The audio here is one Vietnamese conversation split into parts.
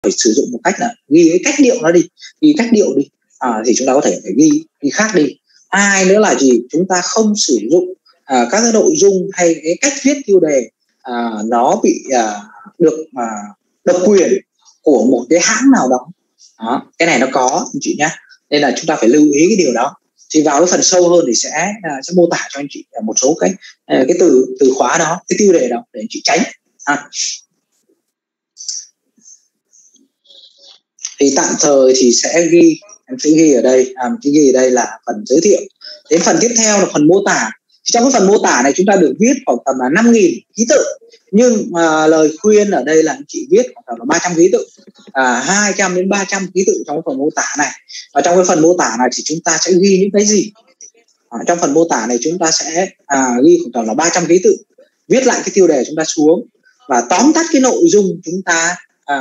phải sử dụng một cách là ghi cái cách điệu nó đi, ghi cách điệu đi, thì chúng ta có thể phải ghi khác đi. Hai nữa là gì, chúng ta không sử dụng các cái nội dung hay cái cách viết tiêu đề nó bị được độc quyền của một cái hãng nào đó. Cái này nó có anh chị nhé, nên là chúng ta phải lưu ý cái điều đó. Thì vào cái phần sâu hơn thì sẽ mô tả cho anh chị một số cái từ khóa đó, cái tiêu đề đó để anh chị tránh. Thì tạm thời thì em sẽ ghi ở đây, ghi ở đây là phần giới thiệu. Đến phần tiếp theo là phần mô tả. Trong cái phần mô tả này chúng ta được viết khoảng tầm là 5.000 ký tự, nhưng lời khuyên ở đây là anh chị viết khoảng tầm là 300 ký tự, 200 đến 300 ký tự trong cái phần mô tả này. Và trong cái phần mô tả này thì chúng ta sẽ ghi những cái gì? Trong phần mô tả này chúng ta sẽ ghi khoảng tầm là 300 ký tự, viết lại cái tiêu đề chúng ta xuống và tóm tắt cái nội dung chúng ta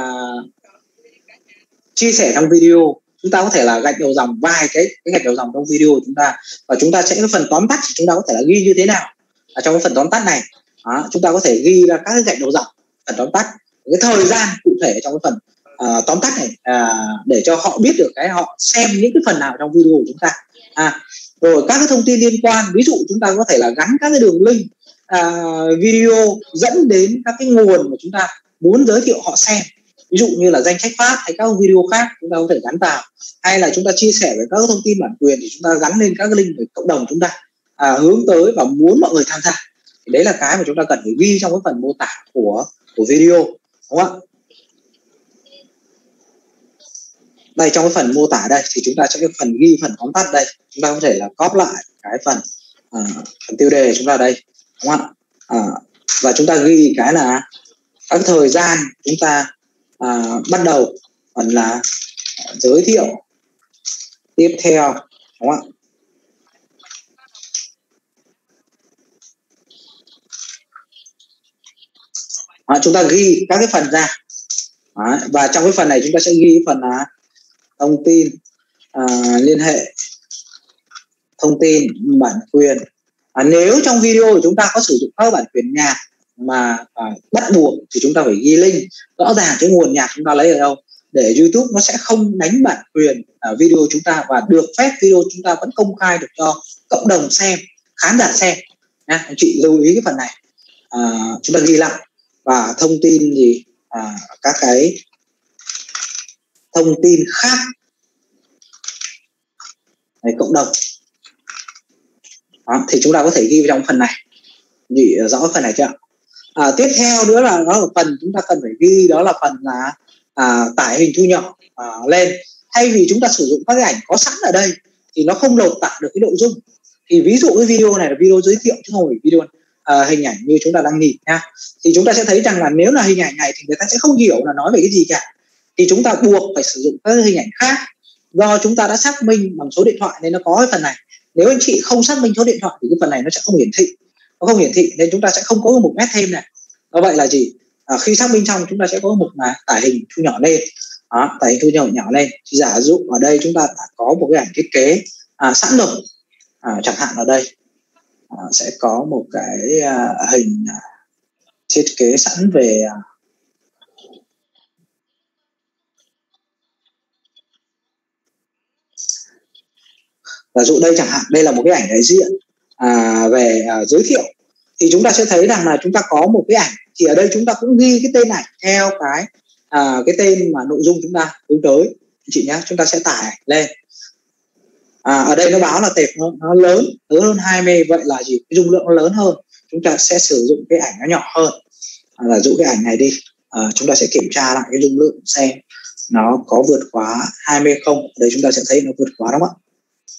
chia sẻ trong video. Chúng ta có thể là gạch đầu dòng vài cái gạch đầu dòng trong video của chúng ta, và chúng ta sẽ cái phần tóm tắt thì chúng ta có thể là ghi như thế nào trong cái phần tóm tắt này. Chúng ta có thể ghi ra các cái gạch đầu dòng, phần tóm tắt, cái thời gian cụ thể trong cái phần tóm tắt này, để cho họ biết được họ xem những cái phần nào trong video của chúng ta. Rồi các cái thông tin liên quan, ví dụ chúng ta có thể là gắn các cái đường link video dẫn đến các cái nguồn mà chúng ta muốn giới thiệu họ xem, ví dụ như là danh sách phát hay các video khác chúng ta có thể gắn vào, hay là chúng ta chia sẻ về các thông tin bản quyền thì chúng ta gắn lên các cái link về cộng đồng chúng ta hướng tới và muốn mọi người tham gia. Thì đấy là cái mà chúng ta cần phải ghi trong cái phần mô tả của video, đúng không ạ? Đây, trong cái phần mô tả đây thì chúng ta sẽ cái phần ghi phần tóm tắt đây, chúng ta có thể là copy lại cái phần tiêu đề chúng ta đây, đúng không ạ? Và chúng ta ghi cái là các thời gian chúng ta bắt đầu phần là giới thiệu tiếp theo, đúng không ạ? Chúng ta ghi các cái phần ra. Và trong cái phần này chúng ta sẽ ghi phần là thông tin liên hệ, thông tin bản quyền. Nếu trong video của chúng ta có sử dụng các bản quyền nhạc mà bắt buộc thì chúng ta phải ghi link rõ ràng cái nguồn nhạc chúng ta lấy ở đâu, để YouTube nó sẽ không đánh bản quyền video chúng ta, và được phép video chúng ta vẫn công khai được cho cộng đồng xem, khán giả xem. Anh chị lưu ý cái phần này, chúng ta ghi lại. Và thông tin gì, các cái thông tin khác này, cộng đồng. Thì chúng ta có thể ghi vào trong phần này, nhị rõ phần này chưa? Tiếp theo nữa là nó là phần chúng ta cần phải ghi, đó là phần là tải hình thu nhỏ lên. Thay vì chúng ta sử dụng các cái ảnh có sẵn ở đây thì nó không lột tả được cái nội dung. Thì ví dụ cái video này là video giới thiệu chứ không phải video hình ảnh như chúng ta đang nhìn nha. Thì chúng ta sẽ thấy rằng là nếu là hình ảnh này thì người ta sẽ không hiểu là nói về cái gì cả, thì chúng ta buộc phải sử dụng các hình ảnh khác. Do chúng ta đã xác minh bằng số điện thoại nên nó có cái phần này. Nếu anh chị không xác minh số điện thoại thì cái phần này nó sẽ không hiển thị, nên chúng ta sẽ không có một mục add thêm này. Do vậy là gì, khi xác minh xong chúng ta sẽ có mục là tải hình thu nhỏ lên. Tải hình thu nhỏ lên thì giả dụ ở đây chúng ta đã có một cái ảnh thiết kế sẵn rồi, chẳng hạn ở đây sẽ có một cái hình thiết kế sẵn về ví dụ đây chẳng hạn, đây là một cái ảnh đại diện về giới thiệu, thì chúng ta sẽ thấy rằng là chúng ta có một cái ảnh, thì ở đây chúng ta cũng ghi cái tên ảnh theo cái tên mà nội dung chúng ta hướng tới, anh chị nhé. Chúng ta sẽ tải lên. Ở đây nó báo là tệp nó lớn hơn 20, vậy là gì, cái dung lượng nó lớn hơn, chúng ta sẽ sử dụng cái ảnh nó nhỏ hơn. Là dụ cái ảnh này đi, chúng ta sẽ kiểm tra lại cái dung lượng xem nó có vượt quá 20 không. Ở đây chúng ta sẽ thấy nó vượt quá, đúng không ạ?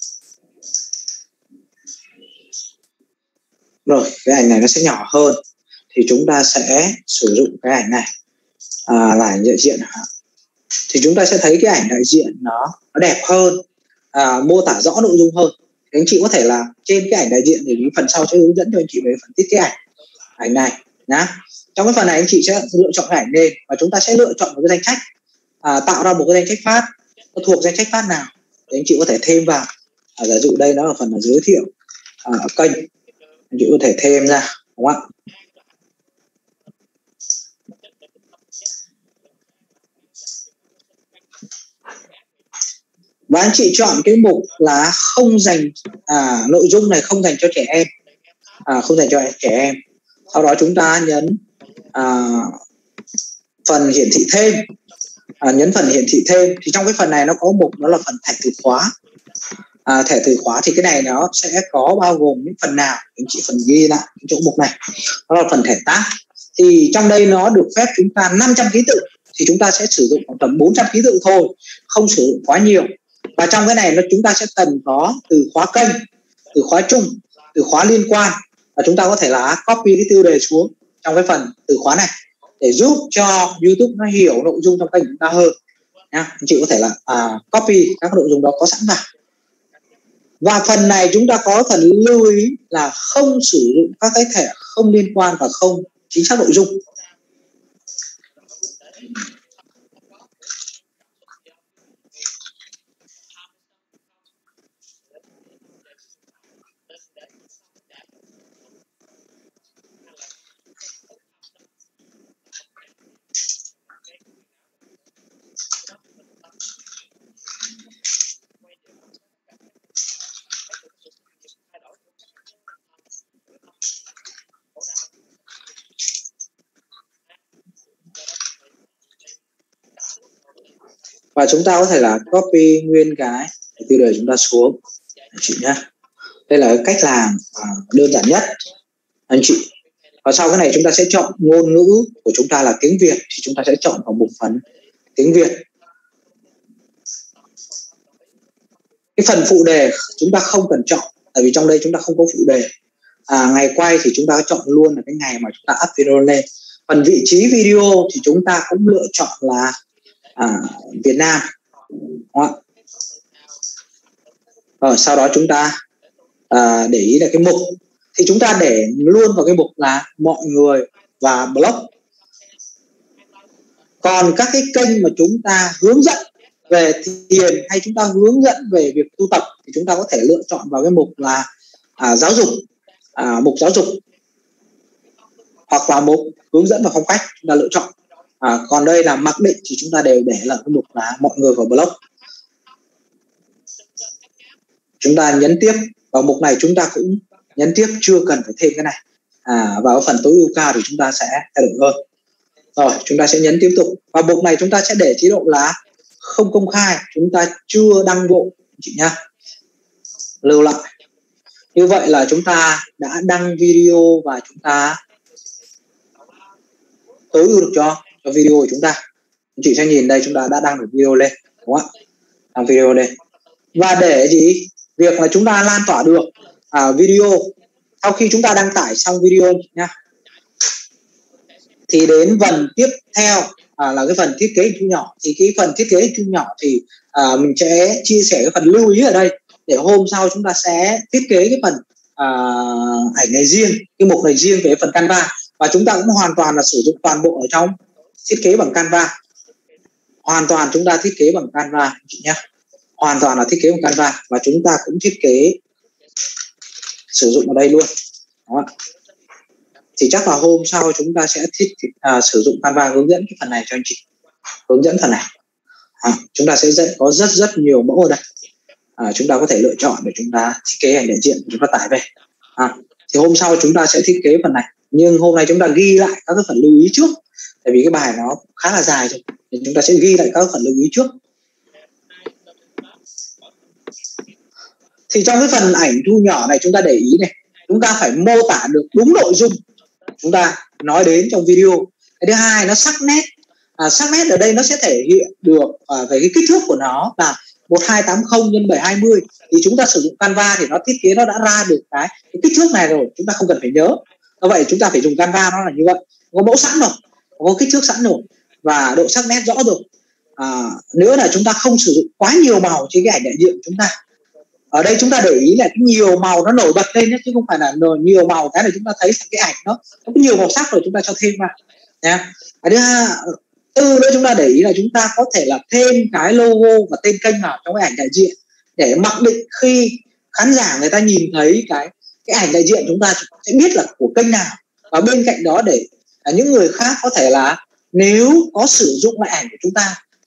Rồi cái ảnh này nó sẽ nhỏ hơn thì chúng ta sẽ sử dụng cái ảnh này là ảnh đại diện. Thì chúng ta sẽ thấy cái ảnh đại diện nó đẹp hơn, mô tả rõ nội dung hơn. Thì anh chị có thể là trên cái ảnh đại diện thì phần sau sẽ hướng dẫn cho anh chị về phần thiết kế ảnh này nhá. Trong cái phần này anh chị sẽ lựa chọn cái ảnh lên và chúng ta sẽ lựa chọn một cái danh sách, tạo ra một cái danh sách phát, nó thuộc danh sách phát nào thì anh chị có thể thêm vào. Giả dụ đây nó là phần là giới thiệu kênh, anh chị có thể thêm ra, đúng không ạ? Và anh chị chọn cái mục là không dành nội dung này không dành cho trẻ em, không dành cho trẻ em. Sau đó chúng ta nhấn phần hiển thị thêm, nhấn phần hiển thị thêm. Thì trong cái phần này nó có mục đó là phần thẻ từ khóa. Thẻ từ khóa thì cái này nó sẽ có bao gồm những phần nào, anh chị phần ghi lại cái chỗ mục này, đó là phần thẻ tác. Thì trong đây nó được phép chúng ta 500 ký tự, thì chúng ta sẽ sử dụng khoảng tầm 400 ký tự thôi, không sử dụng quá nhiều. Và trong cái này chúng ta sẽ cần có từ khóa kênh, từ khóa chung, từ khóa liên quan, và chúng ta có thể là copy cái tiêu đề xuống trong cái phần từ khóa này để giúp cho YouTube nó hiểu nội dung trong kênh của chúng ta hơn nha. Anh chị có thể là copy các nội dung đó có sẵn vào. Và phần này chúng ta có phần lưu ý là không sử dụng các cái thẻ không liên quan và không chính xác nội dung. Và chúng ta có thể là copy nguyên cái tiêu đề chúng ta xuống anh chị nhé. Đây là cái cách làm đơn giản nhất anh chị. Và sau cái này chúng ta sẽ chọn ngôn ngữ của chúng ta là tiếng Việt, thì chúng ta sẽ chọn vào mục phần tiếng Việt. Cái phần phụ đề chúng ta không cần chọn, tại vì trong đây chúng ta không có phụ đề. Ngày quay thì chúng ta chọn luôn là cái ngày mà chúng ta up video lên. Phần vị trí video thì chúng ta cũng lựa chọn là Việt Nam. Sau đó chúng ta để ý là cái mục thì chúng ta để luôn vào cái mục là mọi người và blog. Còn các cái kênh mà chúng ta hướng dẫn về thiền hay chúng ta hướng dẫn về việc tu tập thì chúng ta có thể lựa chọn vào cái mục là giáo dục, mục giáo dục, hoặc là mục hướng dẫn và phong cách chúng ta lựa chọn. Còn đây là mặc định thì chúng ta đều để là cái mục là mọi người và blog. Chúng ta nhấn tiếp vào mục này, chúng ta cũng nhấn tiếp, chưa cần phải thêm cái này. Vào phần tối ưu cao thì chúng ta sẽ thay đổi hơn. Rồi chúng ta sẽ nhấn tiếp tục. Và mục này chúng ta sẽ để chế độ là không công khai, chúng ta chưa đăng bộ chị nhá. Lưu lại. Như vậy là chúng ta đã đăng video và chúng ta tối ưu được cho video của chúng ta. Chị sẽ nhìn đây, chúng ta đã đăng được video lên, đúng không ạ? Đăng video lên. Và để gì? Việc là chúng ta lan tỏa được video sau khi chúng ta đăng tải xong video nhá, thì đến phần tiếp theo là cái phần thiết kế hình thu nhỏ. Thì cái phần thiết kế hình thu nhỏ thì mình sẽ chia sẻ cái phần lưu ý ở đây để hôm sau chúng ta sẽ thiết kế cái phần ảnh này riêng, cái mục này riêng về phần Canva. Và chúng ta cũng hoàn toàn là sử dụng toàn bộ ở trong thiết kế bằng Canva. Hoàn toàn chúng ta thiết kế bằng Canva chị nhé. Hoàn toàn là thiết kế bằng Canva, và chúng ta cũng thiết kế sử dụng ở đây luôn. Đó. Thì chắc là hôm sau chúng ta sẽ sử dụng Canva hướng dẫn cái phần này cho anh chị. Hướng dẫn phần này. Chúng ta sẽ có rất nhiều mẫu ở đây. Chúng ta có thể lựa chọn để chúng ta thiết kế ảnh đại diện, chúng ta tải về. Thì hôm sau chúng ta sẽ thiết kế phần này. Nhưng hôm nay chúng ta ghi lại các cái phần lưu ý trước. Tại vì cái bài nó khá là dài rồi. Thì chúng ta sẽ ghi lại các phần lưu ý trước. Thì trong cái phần ảnh thu nhỏ này chúng ta để ý này, chúng ta phải mô tả được đúng nội dung chúng ta nói đến trong video. Cái thứ hai, nó sắc nét. Sắc nét ở đây nó sẽ thể hiện được về cái kích thước của nó là 1280 x 720. Thì chúng ta sử dụng Canva thì nó thiết kế nó đã ra được cái kích thước này rồi, chúng ta không cần phải nhớ. Do vậy chúng ta phải dùng Canva, nó là như vậy, có mẫu sẵn rồi, có kích thước sẵn rồi và độ sắc nét rõ rồi. Nữa là chúng ta không sử dụng quá nhiều màu trên cái ảnh đại diện của chúng ta. Ở đây chúng ta để ý là cái nhiều màu nó nổi bật lên nhé, chứ không phải là nhiều màu cái này chúng ta thấy cái ảnh nó có nhiều màu sắc rồi chúng ta cho thêm vào nha. Thứ tư nữa chúng ta để ý là chúng ta có thể là thêm cái logo và tên kênh vào trong cái ảnh đại diện để mặc định khi khán giả người ta nhìn thấy cái ảnh đại diện chúng ta sẽ biết là của kênh nào. Và bên cạnh đó để những người khác có thể là nếu có sử dụng lại ảnh của chúng ta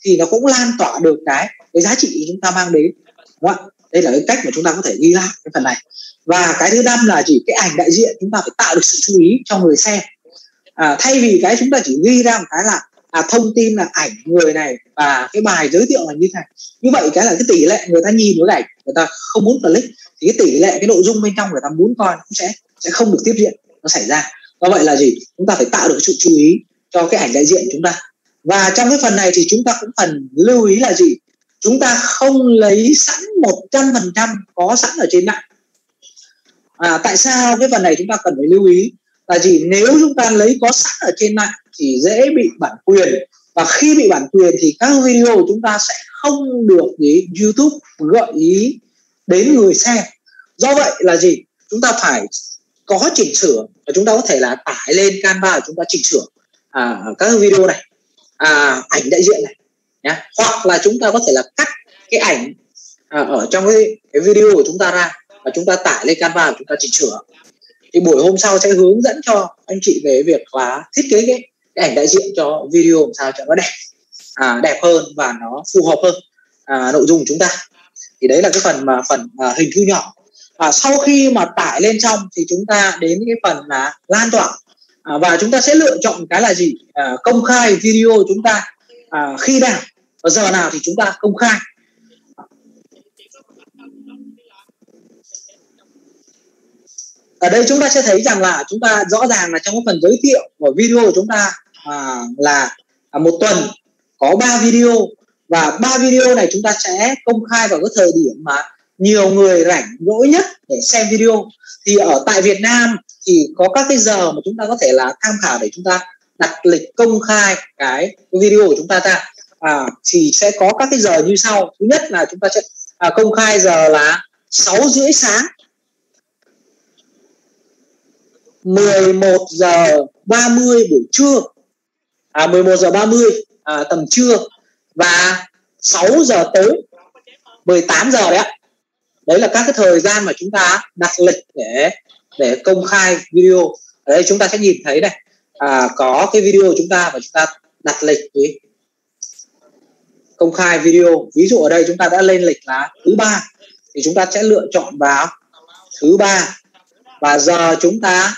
thì nó cũng lan tỏa được cái giá trị chúng ta mang đến, đúng không ạ? Đây là cái cách mà chúng ta có thể ghi lại cái phần này. Và cái thứ năm là chỉ cái ảnh đại diện chúng ta phải tạo được sự chú ý cho người xem. Thay vì cái chúng ta chỉ ghi ra một cái là thông tin là ảnh người này và cái bài giới thiệu là như thế này, như vậy cái là cái tỷ lệ người ta nhìn với ảnh người ta không muốn click, thì cái tỷ lệ cái nội dung bên trong người ta muốn coi cũng sẽ không được tiếp diện nó xảy ra. Do vậy là gì, chúng ta phải tạo được sự chú ý cho cái ảnh đại diện chúng ta. Và trong cái phần này thì chúng ta cũng cần lưu ý là gì, chúng ta không lấy sẵn 100% có sẵn ở trên mạng. Tại sao cái phần này chúng ta cần phải lưu ý là gì, nếu chúng ta lấy có sẵn ở trên mạng thì dễ bị bản quyền, và khi bị bản quyền thì các video của chúng ta sẽ không được YouTube gợi ý đến người xem. Do vậy là gì, chúng ta phải có chỉnh sửa, và chúng ta có thể là tải lên Canva và chúng ta chỉnh sửa các video này, ảnh đại diện này nhé. Hoặc là chúng ta có thể là cắt cái ảnh ở trong cái video của chúng ta ra và chúng ta tải lên Canva và chúng ta chỉnh sửa. Thì buổi hôm sau sẽ hướng dẫn cho anh chị về việc là thiết kế cái ảnh đại diện cho video làm sao cho nó đẹp hơn và nó phù hợp hơn nội dung của chúng ta. Thì đấy là cái phần hình thu nhỏ. Sau khi mà tải lên xong thì chúng ta đến cái phần là lan tỏa, và chúng ta sẽ lựa chọn cái là gì, công khai video của chúng ta khi nào và giờ nào thì chúng ta công khai. Ở đây chúng ta sẽ thấy rằng là chúng ta rõ ràng là trong cái phần giới thiệu của video của chúng ta là một tuần có 3 video, và 3 video này chúng ta sẽ công khai vào cái thời điểm mà nhiều người rảnh rỗi nhất để xem video. Thì ở tại Việt Nam thì có các cái giờ mà chúng ta có thể là tham khảo để chúng ta đặt lịch công khai cái video của chúng ta ra. Thì sẽ có các cái giờ như sau. Thứ nhất là chúng ta sẽ công khai giờ là 6:30 sáng, 11 giờ 30 buổi trưa, 11 giờ 30 tầm trưa, và 6 giờ tối, 18 giờ đấy ạ. Đấy là các cái thời gian mà chúng ta đặt lịch để công khai video. Ở đây chúng ta sẽ nhìn thấy này, có cái video của chúng ta và chúng ta đặt lịch công khai video. Ví dụ ở đây chúng ta đã lên lịch là thứ ba thì chúng ta sẽ lựa chọn vào thứ ba, và giờ chúng ta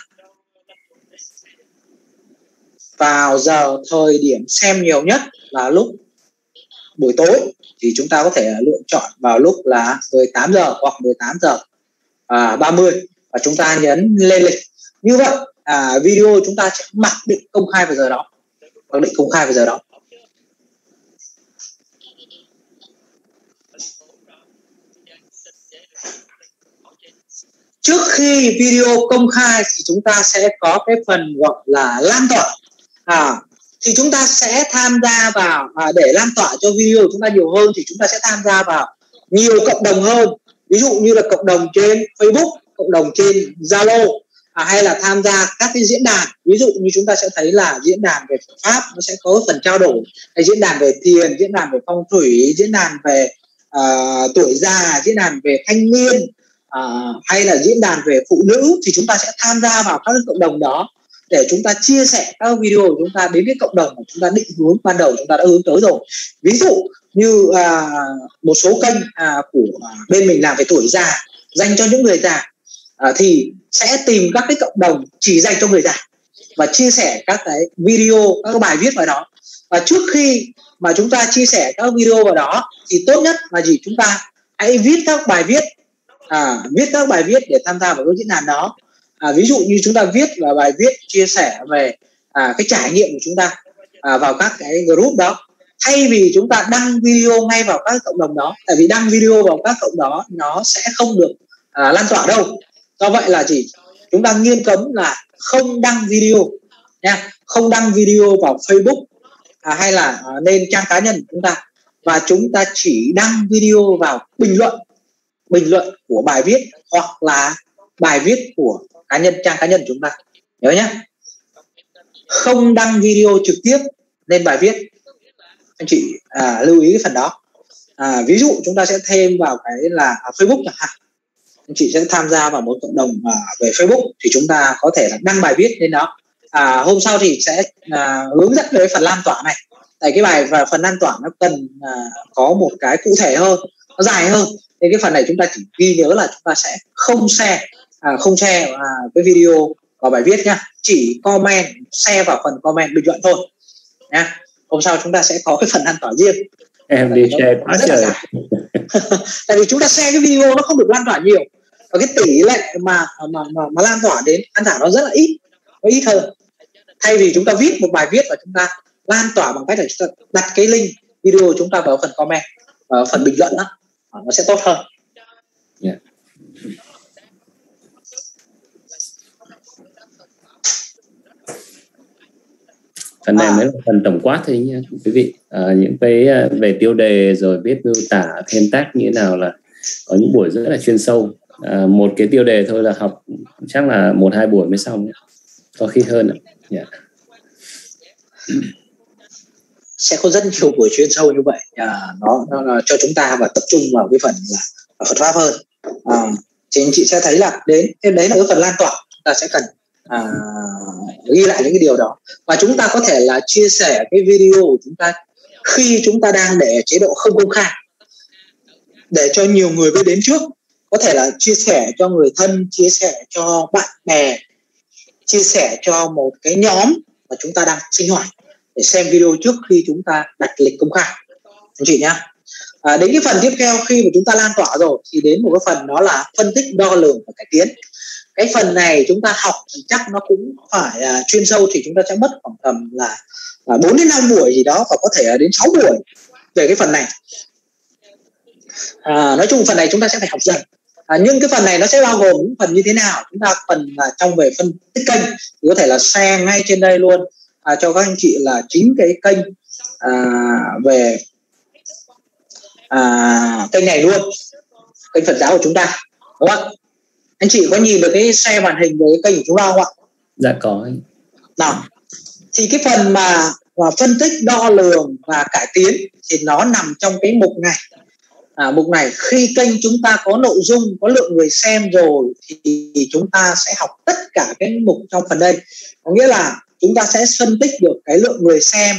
vào giờ thời điểm xem nhiều nhất là lúc buổi tối, thì chúng ta có thể lựa chọn vào lúc là 18 giờ hoặc 18 giờ 30 và chúng ta nhấn lên lịch. Như vậy video chúng ta sẽ mặc định công khai vào giờ đó, Trước khi video công khai thì chúng ta sẽ có cái phần gọi là lan tỏa. Thì chúng ta sẽ tham gia vào để lan tỏa cho video của chúng ta nhiều hơn thì chúng ta sẽ tham gia vào nhiều cộng đồng hơn. Ví dụ như là cộng đồng trên Facebook, cộng đồng trên Zalo, hay là tham gia các cái diễn đàn. Ví dụ như chúng ta sẽ thấy là diễn đàn về Phật pháp nó sẽ có phần trao đổi, hay diễn đàn về thiền, diễn đàn về phong thủy, diễn đàn về tuổi già, diễn đàn về thanh niên, hay là diễn đàn về phụ nữ. Thì chúng ta sẽ tham gia vào các cộng đồng đó để chúng ta chia sẻ các video của chúng ta đến cái cộng đồng mà chúng ta định hướng ban đầu chúng ta đã hướng tới rồi. Ví dụ như một số kênh của bên mình làm về tuổi già, dành cho những người già, thì sẽ tìm các cái cộng đồng chỉ dành cho người già và chia sẻ các cái video, các cái bài viết vào đó. Và trước khi mà chúng ta chia sẻ các video vào đó thì tốt nhất là gì, chúng ta hãy viết các bài viết để tham gia vào cái diễn đàn đó. Ví dụ như chúng ta viết là bài viết chia sẻ về cái trải nghiệm của chúng ta vào các cái group đó, thay vì chúng ta đăng video ngay vào các cộng đồng đó. Tại vì đăng video vào các cộng đó nó sẽ không được lan tỏa đâu. Do vậy là chúng ta nghiêm cấm là không đăng video nha, không đăng video vào Facebook hay là lên trang cá nhân của chúng ta, và chúng ta chỉ đăng video vào bình luận của bài viết hoặc là bài viết của trang cá nhân của chúng ta. Nhớ nhé, không đăng video trực tiếp lên bài viết. Anh chị lưu ý cái phần đó. Ví dụ chúng ta sẽ thêm vào cái là Facebook chẳng hạn, anh chị sẽ tham gia vào một cộng đồng về Facebook thì chúng ta có thể là đăng bài viết lên đó. Hôm sau thì sẽ hướng dẫn về phần lan tỏa này. tại cái bài và phần lan tỏa nó cần có một cái cụ thể hơn, nó dài hơn, nên cái phần này chúng ta chỉ ghi nhớ là chúng ta sẽ không share cái video vào bài viết nhá, chỉ comment, share vào phần comment bình luận thôi nha. Hôm sau chúng ta sẽ có cái phần lan tỏa riêng. Em đi share quá trời. Tại vì chúng ta share cái video nó không được lan tỏa nhiều, và cái tỷ lệ mà lan tỏa đến khán giả nó rất là ít, nó ít hơn. Thay vì chúng ta viết một bài viết và chúng ta lan tỏa bằng cách là chúng ta đặt cái link video chúng ta vào phần comment, vào phần bình luận đó, nó sẽ tốt hơn. Yeah. Phần này mới là phần tổng quát thôi nha quý vị. Những cái về tiêu đề rồi viết miêu tả thêm tag như thế nào là có những buổi rất là chuyên sâu. Một cái tiêu đề thôi là học chắc là 1-2 buổi mới xong, có khi hơn. Yeah. Sẽ có rất nhiều buổi chuyên sâu như vậy, nó cho chúng ta và tập trung vào cái phần là Phật pháp hơn. Thì anh chị sẽ thấy là đấy là cái phần lan tỏa, chúng ta sẽ cần ghi lại những cái điều đó, và chúng ta có thể là chia sẻ cái video của chúng ta khi chúng ta đang để chế độ không công khai để cho nhiều người biết đến trước. Có thể là chia sẻ cho người thân, chia sẻ cho bạn bè, chia sẻ cho một cái nhóm mà chúng ta đang sinh hoạt để xem video trước khi chúng ta đặt lịch công khai, anh chị nhá. Đến cái phần tiếp theo, khi mà chúng ta lan tỏa rồi thì đến một cái phần đó là phân tích, đo lường và cải tiến. Cái phần này chúng ta học thì chắc nó cũng phải chuyên sâu, thì chúng ta sẽ mất khoảng tầm là 4 đến 5 buổi gì đó, và có thể là đến 6 buổi về cái phần này. Nói chung phần này chúng ta sẽ phải học dần. Nhưng cái phần này nó sẽ bao gồm những phần như thế nào, chúng ta phần trong về phân tích kênh thì có thể là share ngay trên đây luôn cho các anh chị là chính cái kênh về kênh này luôn, kênh Phật giáo của chúng ta, đúng không? Anh chị có nhìn được cái share màn hình về cái kênh của chúng ta không ạ? Dạ có. Nào, thì cái phần mà phân tích, đo lường và cải tiến thì nó nằm trong cái mục này. Mục này khi kênh chúng ta có nội dung, có lượng người xem rồi thì chúng ta sẽ học tất cả cái mục trong phần đây. Có nghĩa là chúng ta sẽ phân tích được cái lượng người xem,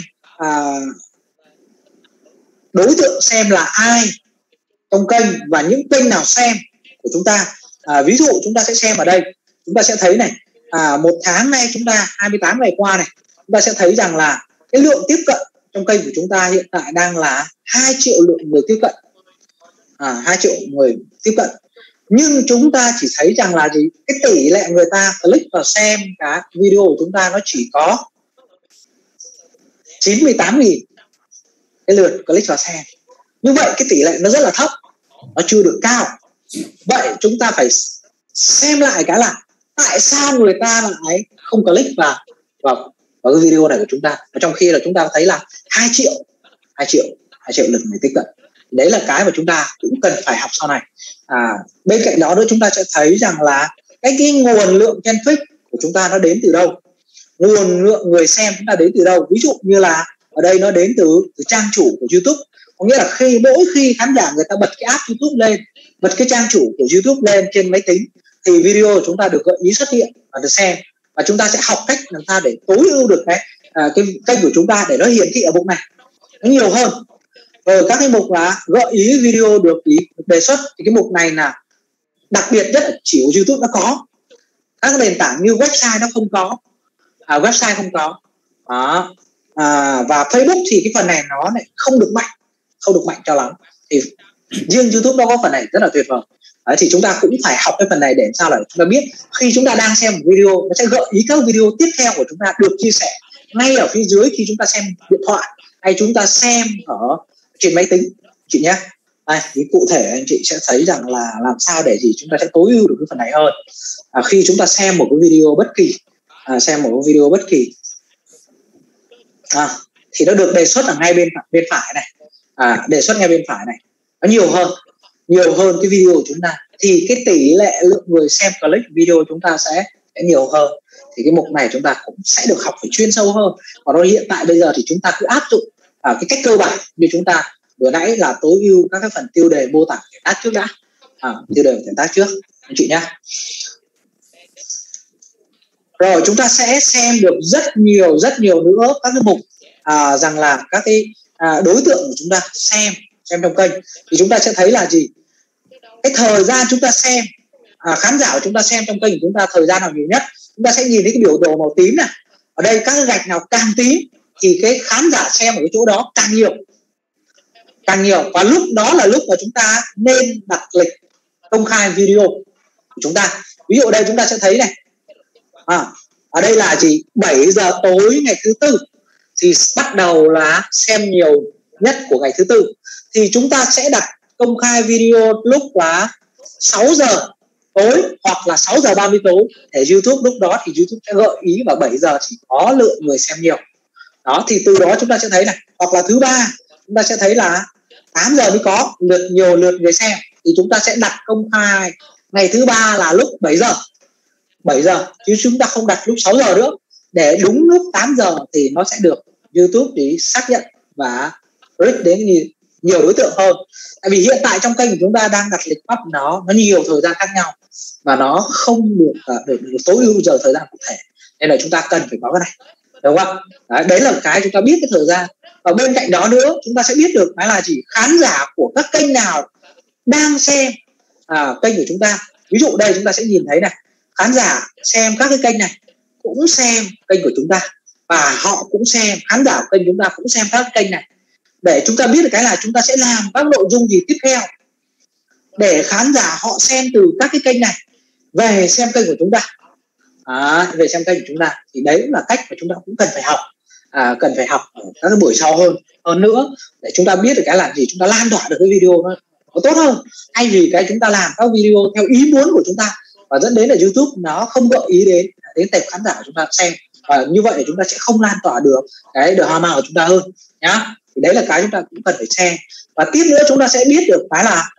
đối tượng xem là ai trong kênh và những kênh nào xem của chúng ta. Ví dụ chúng ta sẽ xem ở đây, chúng ta sẽ thấy này, một tháng nay chúng ta 28 ngày qua này, chúng ta sẽ thấy rằng là cái lượng tiếp cận trong kênh của chúng ta hiện tại đang là 2 triệu lượng người tiếp cận, 2 triệu người tiếp cận. Nhưng chúng ta chỉ thấy rằng là gì? Cái tỷ lệ người ta click vào xem cái video của chúng ta nó chỉ có 98.000 cái lượt click vào xem. Như vậy cái tỷ lệ nó rất là thấp, nó chưa được cao. Vậy chúng ta phải xem lại cái là tại sao người ta lại không click vào cái video này của chúng ta, trong khi là chúng ta thấy là 2 triệu lượt người tiếp cận. Đấy là cái mà chúng ta cũng cần phải học sau này. Bên cạnh đó nữa, chúng ta sẽ thấy rằng là cái nguồn lượng traffic của chúng ta nó đến từ đâu, nguồn lượng người xem chúng ta đến từ đâu. Ví dụ như là ở đây nó đến từ trang chủ của YouTube. Có nghĩa là mỗi khi khán giả người ta bật cái app YouTube lên, bật cái trang chủ của YouTube lên trên máy tính, thì video của chúng ta được gợi ý xuất hiện và được xem. Và chúng ta sẽ học cách làm sao để tối ưu được cái kênh của chúng ta để nó hiển thị ở mục này nó nhiều hơn. Rồi các cái mục là gợi ý video được đề xuất, thì cái mục này là đặc biệt nhất là chỉ của YouTube nó có, các nền tảng như website nó không có, website không có đó. Và Facebook thì cái phần này nó lại không được mạnh cho lắm, thì riêng YouTube nó có phần này rất là tuyệt vời. Đấy, thì chúng ta cũng phải học cái phần này để làm sao là chúng ta biết khi chúng ta đang xem một video, nó sẽ gợi ý các video tiếp theo của chúng ta được chia sẻ ngay ở phía dưới khi chúng ta xem điện thoại hay chúng ta xem ở trên máy tính, chị nhé. Đây, thì cụ thể anh chị sẽ thấy rằng là làm sao để gì chúng ta sẽ tối ưu được cái phần này hơn. Khi chúng ta xem một cái video bất kỳ, thì nó được đề xuất ở ngay bên phải này, đề xuất ngay bên phải này, nó nhiều hơn cái video của chúng ta, thì cái tỷ lệ lượng người xem click video của chúng ta sẽ nhiều hơn. Thì cái mục này chúng ta cũng sẽ được học phải chuyên sâu hơn. Còn đó hiện tại bây giờ thì chúng ta cứ áp dụng cái cách cơ bản như chúng ta vừa nãy là tối ưu các cái phần tiêu đề, mô tả, thể tác trước đã. Tiêu đề, thể tác trước anh chị nhé. Rồi chúng ta sẽ xem được rất nhiều nữa các cái mục rằng là các cái đối tượng của chúng ta xem trong kênh, thì chúng ta sẽ thấy là gì, cái thời gian chúng ta xem, khán giả của chúng ta xem trong kênh của chúng ta thời gian nào nhiều nhất. Chúng ta sẽ nhìn thấy cái biểu đồ màu tím này, ở đây các cái gạch nào càng tím thì cái khán giả xem ở cái chỗ đó càng nhiều, và lúc đó là lúc mà chúng ta nên đặt lịch công khai video của chúng ta. Ví dụ ở đây chúng ta sẽ thấy này, ở đây là chỉ 7 giờ tối ngày thứ tư thì bắt đầu là xem nhiều nhất của ngày thứ tư, thì chúng ta sẽ đặt công khai video lúc là 6 giờ tối hoặc là 6 giờ 30 tối để YouTube lúc đó thì YouTube sẽ gợi ý vào 7 giờ chỉ có lượng người xem nhiều. Đó, thì từ đó chúng ta sẽ thấy này, hoặc là thứ ba chúng ta sẽ thấy là 8 giờ mới có nhiều lượt người xem, thì chúng ta sẽ đặt công khai ngày thứ ba là lúc 7 giờ chứ chúng ta không đặt lúc 6 giờ nữa, để đúng lúc 8 giờ thì nó sẽ được YouTube để xác nhận và reach đến nhiều đối tượng hơn. Tại vì hiện tại trong kênh của chúng ta đang đặt lịch bắt nó nhiều thời gian khác nhau và nó không được tối ưu giờ thời gian cụ thể, nên là chúng ta cần phải có cái này, đúng không? Đấy là cái chúng ta biết cái thời gian. Và bên cạnh đó nữa chúng ta sẽ biết được cái là chỉ khán giả của các kênh nào đang xem kênh của chúng ta. Ví dụ đây chúng ta sẽ nhìn thấy này, khán giả xem các cái kênh này cũng xem kênh của chúng ta, và họ cũng xem, khán giả của kênh chúng ta cũng xem các kênh này, để chúng ta biết được cái là chúng ta sẽ làm các nội dung gì tiếp theo để khán giả họ xem từ các cái kênh này về xem kênh của chúng ta. Về xem kênh của chúng ta thì đấy là cách mà chúng ta cũng cần phải học, cần phải học ở các cái buổi sau hơn nữa, để chúng ta biết được cái là gì, chúng ta lan tỏa được cái video nó tốt hơn, thay vì cái chúng ta làm các video theo ý muốn của chúng ta và dẫn đến là YouTube nó không gợi ý đến tệp khán giả của chúng ta xem, và như vậy chúng ta sẽ không lan tỏa được cái drama của chúng ta hơn nhá. Thì đấy là cái chúng ta cũng cần phải xem. Và tiếp nữa chúng ta sẽ biết được cái là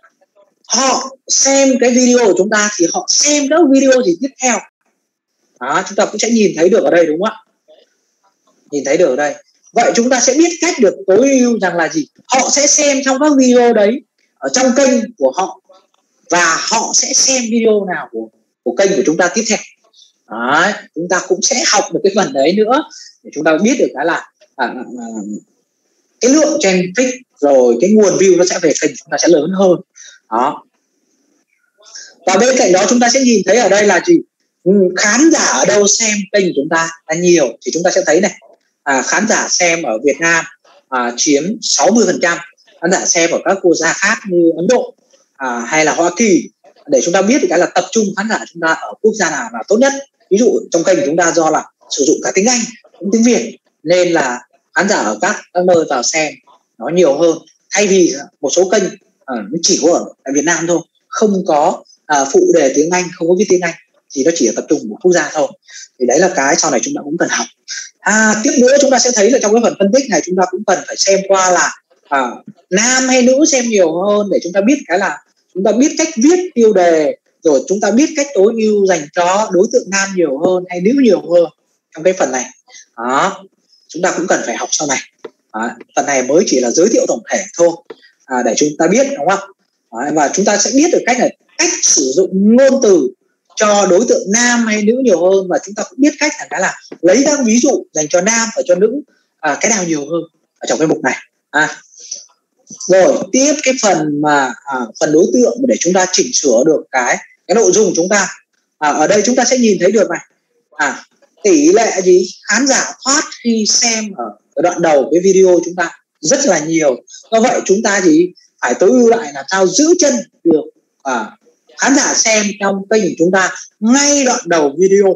họ xem cái video của chúng ta thì họ xem các video gì tiếp theo. Chúng ta cũng sẽ nhìn thấy được ở đây, đúng không ạ? Nhìn thấy được ở đây. Vậy chúng ta sẽ biết cách được tối ưu rằng là gì, họ sẽ xem trong các video đấy ở trong kênh của họ, và họ sẽ xem video nào của kênh của chúng ta tiếp theo. Đấy, chúng ta cũng sẽ học được cái phần đấy nữa, để chúng ta biết được cái là cái lượng traffic rồi cái nguồn view nó sẽ về kênh chúng ta sẽ lớn hơn. Đó. Và bên cạnh đó chúng ta sẽ nhìn thấy ở đây là gì, khán giả ở đâu xem kênh của chúng ta là nhiều, thì chúng ta sẽ thấy này, khán giả xem ở Việt Nam chiếm 60%, khán giả xem ở các quốc gia khác như Ấn Độ hay là Hoa Kỳ, để chúng ta biết được cái là tập trung khán giả chúng ta ở quốc gia nào là tốt nhất. Ví dụ trong kênh của chúng ta do là sử dụng cả tiếng Anh cũng tiếng Việt, nên là khán giả ở các nơi vào xem nó nhiều hơn, thay vì một số kênh nó chỉ có ở Việt Nam thôi, không có phụ đề tiếng Anh, không có viết tiếng Anh, thì nó chỉ là tập trung một quốc gia thôi. Thì đấy là cái sau này chúng ta cũng cần học. Tiếp nữa chúng ta sẽ thấy là trong cái phần phân tích này chúng ta cũng cần phải xem qua là nam hay nữ xem nhiều hơn, để chúng ta biết cái là chúng ta biết cách viết tiêu đề, rồi chúng ta biết cách tối ưu dành cho đối tượng nam nhiều hơn hay nữ nhiều hơn trong cái phần này. Chúng ta cũng cần phải học sau này. Phần này mới chỉ là giới thiệu tổng thể thôi, để chúng ta biết, đúng không? Và chúng ta sẽ biết được cách sử dụng ngôn từ cho đối tượng nam hay nữ nhiều hơn, và chúng ta cũng biết cách là lấy các ví dụ dành cho nam và cho nữ cái nào nhiều hơn ở trong cái mục này. Rồi tiếp cái phần mà phần đối tượng để chúng ta chỉnh sửa được cái nội dung của chúng ta. Ở đây chúng ta sẽ nhìn thấy được này, tỷ lệ gì khán giả thoát khi xem ở đoạn đầu cái video chúng ta rất là nhiều. Do vậy chúng ta chỉ phải tối ưu lại làm sao giữ chân được khán giả xem trong kênh của chúng ta ngay đoạn đầu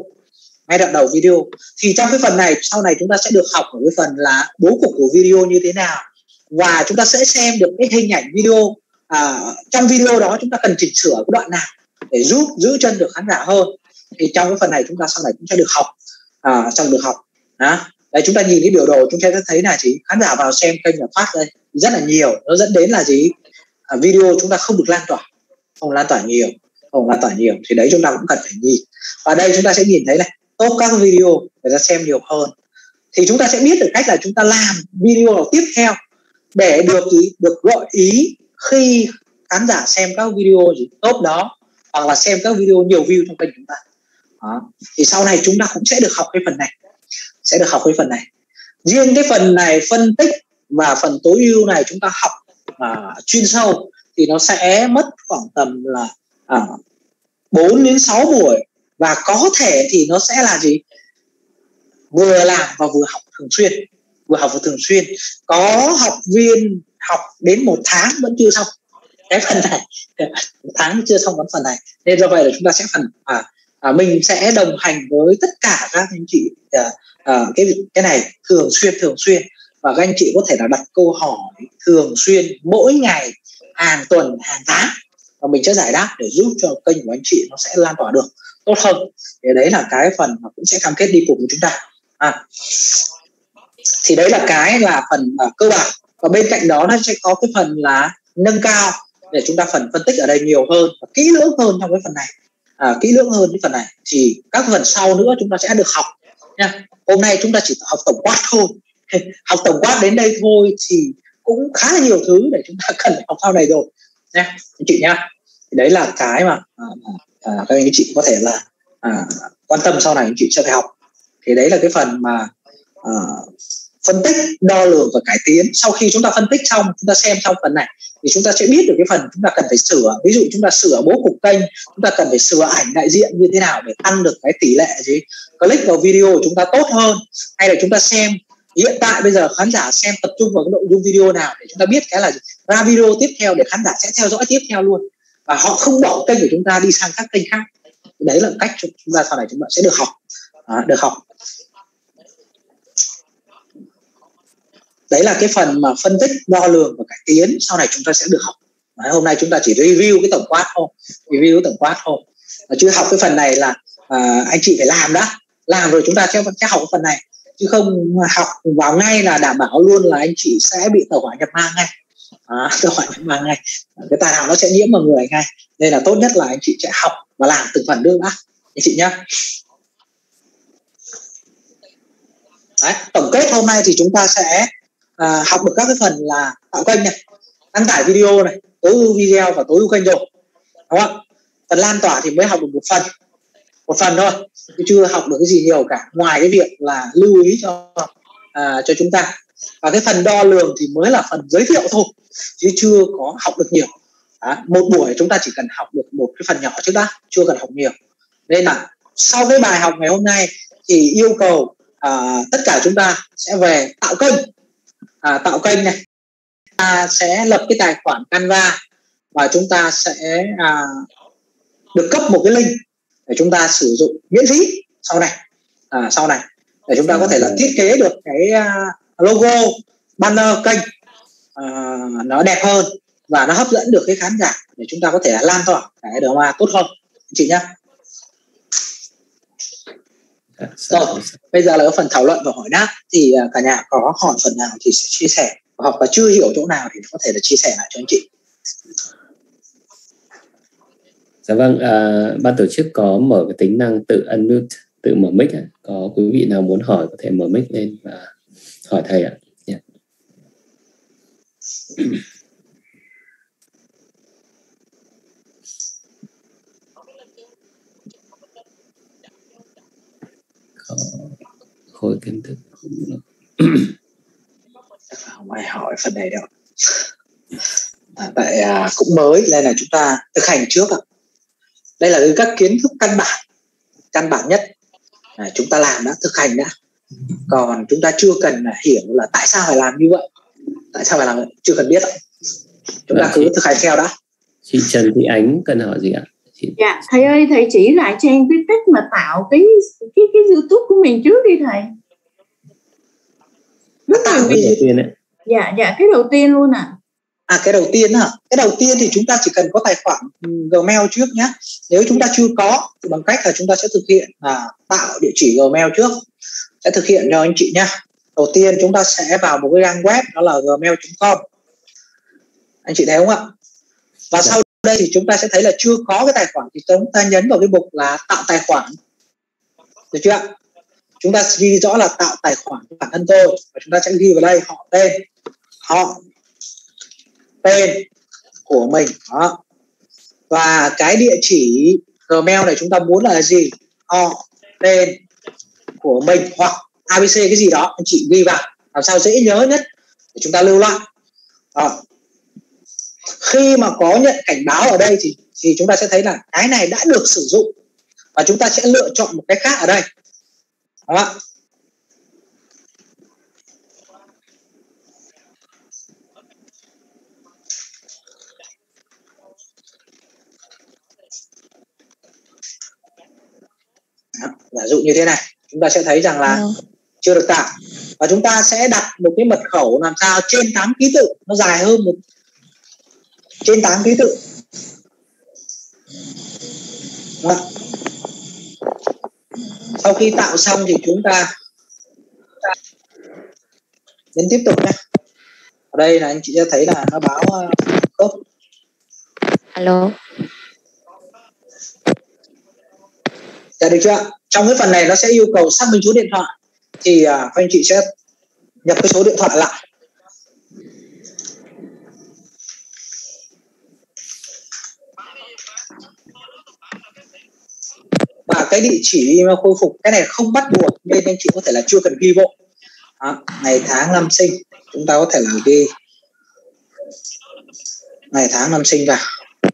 video. Thì trong cái phần này sau này chúng ta sẽ được học ở cái phần là bố cục của video như thế nào, và chúng ta sẽ xem được cái hình ảnh video trong video đó chúng ta cần chỉnh sửa cái đoạn nào để giúp giữ chân được khán giả hơn. Thì trong cái phần này chúng ta sau này cũng sẽ được học, Đấy, chúng ta nhìn cái biểu đồ chúng ta sẽ thấy là chỉ khán giả vào xem kênh là phát đây rất là nhiều, nó dẫn đến là gì, video chúng ta không được lan tỏa nhiều, thì đấy chúng ta cũng cần phải nhìn. Và đây chúng ta sẽ nhìn thấy này, top các video người ta xem nhiều hơn, thì chúng ta sẽ biết được cách là chúng ta làm video tiếp theo để được gợi ý khi khán giả xem các video top đó, hoặc là xem các video nhiều view trong kênh chúng ta. Thì sau này chúng ta cũng sẽ được học cái phần này, Riêng cái phần này phân tích và phần tối ưu này chúng ta học chuyên sâu thì nó sẽ mất khoảng tầm là 4 đến 6 buổi, và có thể thì nó sẽ là gì, vừa làm và vừa học thường xuyên. Có học viên học đến 1 tháng vẫn chưa xong cái phần này, 1 tháng chưa xong cái phần này, nên do vậy là chúng ta sẽ mình sẽ đồng hành với tất cả các anh chị cái này thường xuyên, và các anh chị có thể là đặt câu hỏi thường xuyên mỗi ngày, hàng tuần, hàng tháng, và mình sẽ giải đáp để giúp cho kênh của anh chị nó sẽ lan tỏa được tốt hơn. Thì đấy là cái phần mà cũng sẽ cam kết đi cùng với chúng ta. Thì đấy là cái là phần cơ bản, và bên cạnh đó nó sẽ có cái phần là nâng cao để chúng ta phân tích ở đây nhiều hơn và kỹ lưỡng hơn trong cái phần này. Kỹ lưỡng hơn cái phần này thì các phần sau nữa chúng ta sẽ được học nha. Hôm nay chúng ta chỉ học tổng quát thôi. Học tổng quát đến đây thôi thì cũng khá là nhiều thứ để chúng ta cần học sau này rồi nha anh chị nha. Đấy là cái mà các anh chị có thể là quan tâm sau này anh chị sẽ phải học. Thì đấy là cái phần mà phân tích, đo lường và cải tiến. Sau khi chúng ta phân tích xong, chúng ta xem xong phần này thì chúng ta sẽ biết được cái phần chúng ta cần phải sửa. Ví dụ chúng ta sửa bố cục kênh, chúng ta cần phải sửa ảnh đại diện như thế nào để tăng được cái tỷ lệ gì click vào video của chúng ta tốt hơn, hay là chúng ta xem hiện tại bây giờ khán giả xem tập trung vào cái nội dung video nào để chúng ta biết cái là ra video tiếp theo để khán giả sẽ theo dõi tiếp theo luôn, và họ không bỏ kênh của chúng ta đi sang các kênh khác. Đấy là cách chúng ta sau này chúng ta sẽ được học. Đấy là cái phần mà phân tích, đo lường và cải tiến sau này chúng ta sẽ được học. Hôm nay chúng ta chỉ review cái tổng quát thôi, chứ học cái phần này là anh chị phải làm rồi chúng ta sẽ học cái phần này, chứ không học vào ngay là đảm bảo luôn là anh chị sẽ bị tẩu hỏa nhập ma ngay. Cái tài nào nó sẽ nhiễm vào người ngay, nên là tốt nhất là anh chị sẽ học và làm từng phần đưa đã anh chị nhé. Đấy, tổng kết hôm nay thì chúng ta sẽ học được các cái phần là tạo kênh này, đăng tải video này, tối ưu video và tối ưu kênh rồi, đúng không? Phần lan tỏa thì mới học được một phần thôi, chứ chưa học được cái gì nhiều cả, ngoài cái việc là lưu ý cho chúng ta. Và cái phần đo lường thì mới là phần giới thiệu thôi, chứ chưa có học được nhiều. Một buổi chúng ta chỉ cần học được một cái phần nhỏ trước đã, chưa cần học nhiều. Nên là sau cái bài học ngày hôm nay thì yêu cầu tất cả chúng ta sẽ về tạo kênh này, ta sẽ lập cái tài khoản Canva và chúng ta sẽ được cấp một cái link để chúng ta sử dụng miễn phí sau này để chúng ta có thể là thiết kế được cái logo banner kênh nó đẹp hơn và nó hấp dẫn được cái khán giả để chúng ta có thể là lan tỏa cái drama tốt hơn chị nhé. Rồi, bây giờ là cái phần thảo luận và hỏi đáp, thì cả nhà có hỏi phần nào thì sẽ chia sẻ, hoặc là chưa hiểu chỗ nào thì có thể là chia sẻ lại cho anh chị. Dạ vâng, ban tổ chức có mở cái tính năng tự unmute, tự mở mic. Có quý vị nào muốn hỏi có thể mở mic lên và hỏi thầy ạ. Yeah. Có khối kiến thức không được. Không ai hỏi phần này đâu. Tại cũng mới nên là chúng ta thực hành trước ạ. Đây là các kiến thức căn bản nhất, chúng ta làm đã, thực hành đã. Còn chúng ta chưa cần hiểu là tại sao phải làm như vậy, chưa cần biết ạ. Chúng ta cứ thực hành theo đã. Chị Trần Thị Ánh cần hỏi gì ạ? Dạ thầy ơi, thầy chỉ lại cho em cái cách mà tạo cái YouTube của mình trước đi thầy. Tạo cái đầu tiên đấy. Dạ cái đầu tiên luôn ạ. Cái đầu tiên hả? Cái đầu tiên thì chúng ta chỉ cần có tài khoản Gmail trước nhé. Nếu chúng ta chưa có thì bằng cách là chúng ta sẽ thực hiện tạo địa chỉ Gmail trước. Sẽ thực hiện cho anh chị nhé. Đầu tiên chúng ta sẽ vào một cái trang web, đó là gmail.com. Anh chị thấy không ạ? Và sau đây thì chúng ta sẽ thấy là chưa có cái tài khoản thì chúng ta nhấn vào cái mục là tạo tài khoản. Được chưa ạ? Chúng ta ghi rõ là tạo tài khoản của bản thân tôi, và chúng ta sẽ ghi vào đây họ tên của mình đó. Và cái địa chỉ Gmail này chúng ta muốn là gì? Họ tên của mình hoặc ABC cái gì đó anh chị ghi vào làm sao dễ nhớ nhất để chúng ta lưu lại. Khi mà có nhận cảnh báo ở đây thì chúng ta sẽ thấy là cái này đã được sử dụng và chúng ta sẽ lựa chọn một cái khác ở đây. Đó. Giả dụ như thế này, chúng ta sẽ thấy rằng là chưa được tạo, và chúng ta sẽ đặt một cái mật khẩu làm sao trên 8 ký tự, nó dài hơn trên 8 ký tự. Đó. Sau khi tạo xong thì chúng ta nhấn tiếp tục nhé. Ở đây là anh chị sẽ thấy là nó báo khớp. Alo. Dạ được chưa? Trong cái phần này nó sẽ yêu cầu xác minh số điện thoại, thì anh chị sẽ nhập cái số điện thoại lại. Và cái địa chỉ mà khôi phục cái này không bắt buộc nên anh chị có thể là chưa cần ghi vội. Ngày tháng năm sinh chúng ta có thể là ghi ngày tháng năm sinh vào.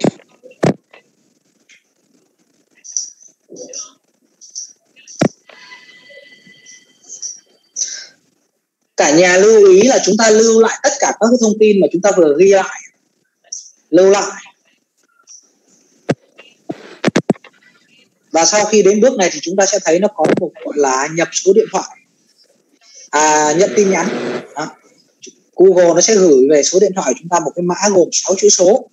Cả nhà lưu ý là chúng ta lưu lại tất cả các thông tin mà chúng ta vừa ghi lại, lưu lại. Và sau khi đến bước này thì chúng ta sẽ thấy nó có một gọi là nhập số điện thoại, nhận tin nhắn. Đó. Google nó sẽ gửi về số điện thoại của chúng ta một cái mã gồm 6 chữ số.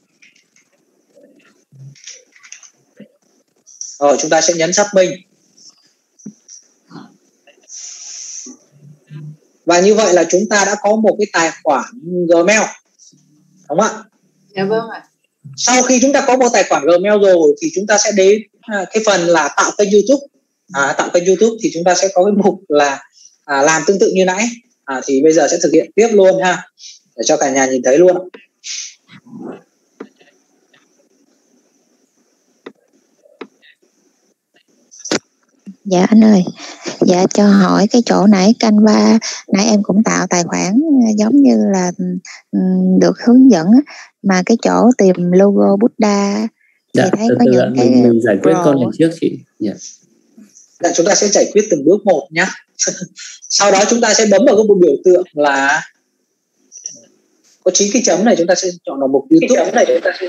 Rồi chúng ta sẽ nhấn xác minh. Và như vậy là chúng ta đã có một cái tài khoản Gmail, đúng không ạ? Dạ vâng ạ. Sau khi chúng ta có một tài khoản Gmail rồi thì chúng ta sẽ đến cái phần là tạo kênh YouTube. Tạo kênh YouTube thì chúng ta sẽ có cái mục là làm tương tự như nãy. Thì bây giờ sẽ thực hiện tiếp luôn ha, để cho cả nhà nhìn thấy luôn. Dạ anh ơi, dạ cho hỏi cái chỗ nãy Canva, nãy em cũng tạo tài khoản giống như là được hướng dẫn, mà cái chỗ tìm logo Buddha thì thấy có những cái mình giải quyết con này trước chị. Dạ, chúng ta sẽ giải quyết từng bước một nhé. Sau đó chúng ta sẽ bấm vào cái một biểu tượng là có 9 cái chấm này, chúng ta sẽ chọn vào mục YouTube.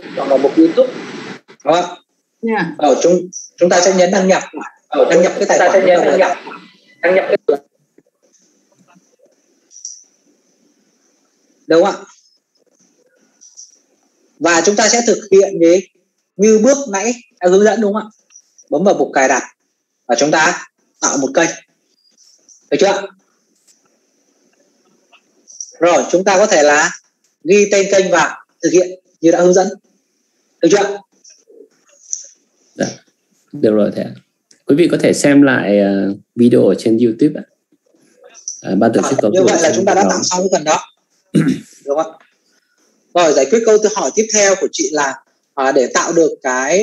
Đó. Yeah. Chúng ta sẽ nhấn đăng nhập. Đăng nhập cái tài khoản. Đăng nhập cái đúng không ạ? Và chúng ta sẽ thực hiện như bước nãy đã hướng dẫn, đúng không ạ? Bấm vào mục cài đặt và chúng ta tạo một kênh. Được chưa? Rồi chúng ta có thể là ghi tên kênh vào, thực hiện như đã hướng dẫn. Được chưa? Dạ, được rồi thầy ạ. Quý vị có thể xem lại video ở trên YouTube ạ. Ban tổ chức có như vậy là chúng ta đã tạo xong cái phần đó. Đúng không? Rồi giải quyết câu hỏi tiếp theo của chị là để tạo được cái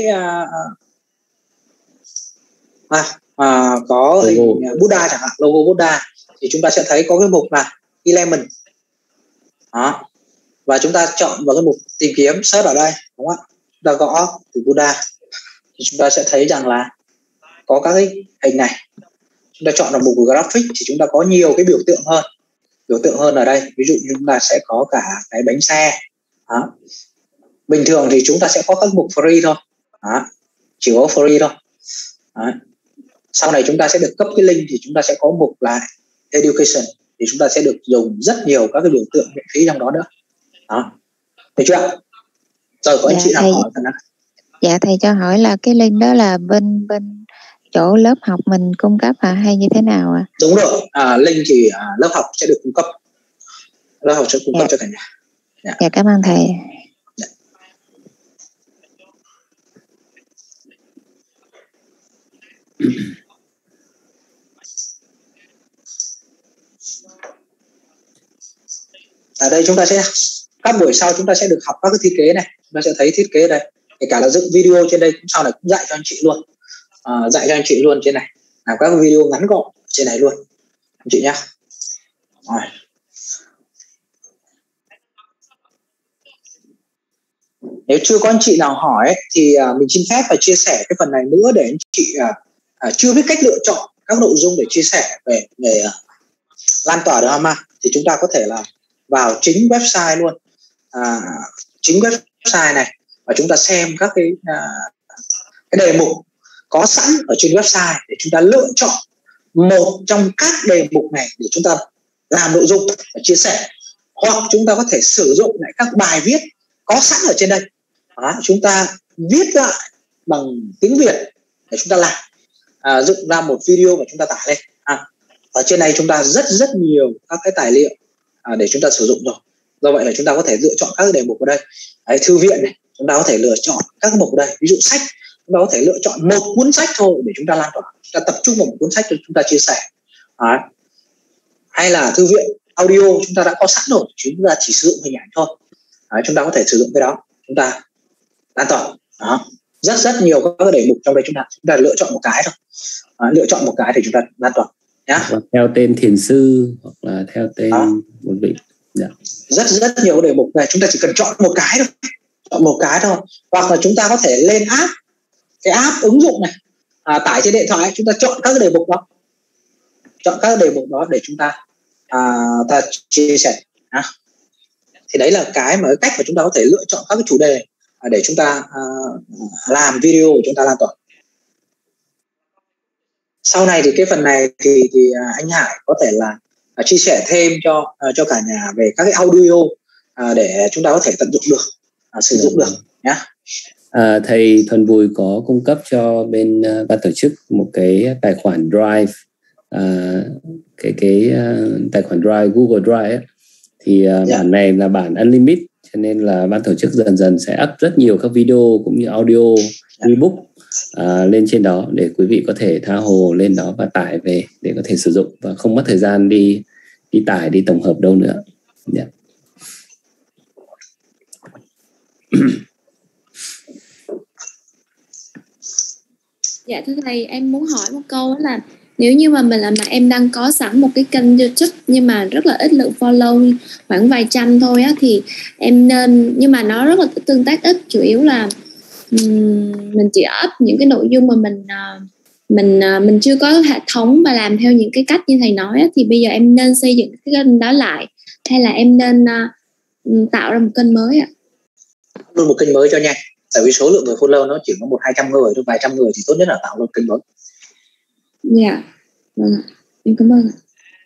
có hình Buddha chẳng hạn, logo Buddha, thì chúng ta sẽ thấy có cái mục là Element. Đó. Và chúng ta chọn vào cái mục tìm kiếm search ở đây, đúng không ạ? Chúng ta gõ từ Buddha thì chúng ta sẽ thấy rằng là có các cái hình này. Chúng ta chọn vào mục graphic thì chúng ta có nhiều cái biểu tượng hơn ở đây. Ví dụ như chúng ta sẽ có cả cái bánh xe. Đó. Bình thường thì chúng ta sẽ có các mục free thôi. Đó. Chỉ có free thôi. Đó. Sau này chúng ta sẽ được cấp cái link thì chúng ta sẽ có mục là education, thì chúng ta sẽ được dùng rất nhiều các cái biểu tượng miễn phí trong đó nữa. Đó. Được chưa? Rồi có anh chị nào hỏi phần đó. Dạ thầy cho hỏi là cái link đó là bên chỗ lớp học mình cung cấp hay như thế nào ạ? Đúng rồi, link thì lớp học sẽ được cung cấp. Lớp học sẽ cung cấp cho cả nhà. Dạ cảm ơn thầy. Ở đây chúng ta sẽ các buổi sau chúng ta sẽ được học các cái thiết kế này, chúng ta sẽ thấy thiết kế đây, kể cả là dựng video trên đây cũng sau này cũng dạy cho anh chị luôn, dạy cho anh chị luôn trên này, làm các video ngắn gọn trên này luôn anh chị nhá. Rồi. Nếu chưa có anh chị nào hỏi ấy, thì mình xin phép và chia sẻ cái phần này nữa để anh chị chưa biết cách lựa chọn các nội dung để chia sẻ về lan tỏa được không ạ? Thì chúng ta có thể là vào chính website luôn, chính website này, và chúng ta xem các cái đề mục có sẵn ở trên website để chúng ta lựa chọn một trong các đề mục này để chúng ta làm nội dung và chia sẻ, hoặc chúng ta có thể sử dụng lại các bài viết có sẵn ở trên đây. Chúng ta viết lại bằng tiếng Việt để chúng ta làm, dựng ra một video và chúng ta tải lên. Ở trên này chúng ta rất nhiều các cái tài liệu để chúng ta sử dụng rồi. Do vậy là chúng ta có thể lựa chọn các đề mục ở đây. Thư viện này, chúng ta có thể lựa chọn các mục ở đây. Ví dụ sách, chúng ta có thể lựa chọn một cuốn sách thôi để chúng ta lan tỏa, chúng ta tập trung vào một cuốn sách để chúng ta chia sẻ. Hay là thư viện audio chúng ta đã có sẵn rồi, chúng ta chỉ sử dụng hình ảnh thôi. Chúng ta có thể sử dụng cái đó, chúng ta lan tỏa. Rất nhiều các đề mục trong đây, chúng ta lựa chọn một cái thôi. Lựa chọn một cái để chúng ta lan tỏa. Theo tên thiền sư hoặc là theo tên một vị. Rất nhiều đề mục này, chúng ta chỉ cần chọn một cái thôi. Hoặc là chúng ta có thể lên app, cái app ứng dụng này, tải trên điện thoại, chúng ta chọn các đề mục đó để chúng ta ta chia sẻ. Thì đấy là cái mà cách mà chúng ta có thể lựa chọn các cái chủ đề để chúng ta làm video của chúng ta lan tỏa. Sau này thì cái phần này thì anh Hải có thể là chia sẻ thêm cho cả nhà về các cái audio để chúng ta có thể tận dụng được, sử dụng được nhé. Thầy Thuần Bùi có cung cấp cho bên ban tổ chức một cái tài khoản Drive, cái tài khoản Drive, Google Drive ấy. Thì bản này là bản unlimited, cho nên là ban tổ chức dần dần sẽ up rất nhiều các video cũng như audio, ebook lên trên đó để quý vị có thể tha hồ lên đó và tải về để có thể sử dụng và không mất thời gian đi tải, đi tổng hợp đâu nữa. Dạ thưa thầy, em muốn hỏi một câu đó là nếu như mà em đang có sẵn một cái kênh YouTube nhưng mà rất là ít lượng follow, khoảng vài trăm thôi á, thì em nên, nhưng mà nó rất là tương tác ít, chủ yếu là mình chỉ up những cái nội dung mà mình chưa có hệ thống và làm theo những cái cách như thầy nói á, thì bây giờ em nên xây dựng cái kênh đó lại hay là em nên tạo ra một kênh mới ạ? Luôn một kênh mới cho nhanh, tại vì số lượng người follow nó chỉ có 100-200 người thôi, vài trăm người thì tốt nhất là tạo luôn kênh mới. Dạ, vâng ạ, em cảm ơn ạ.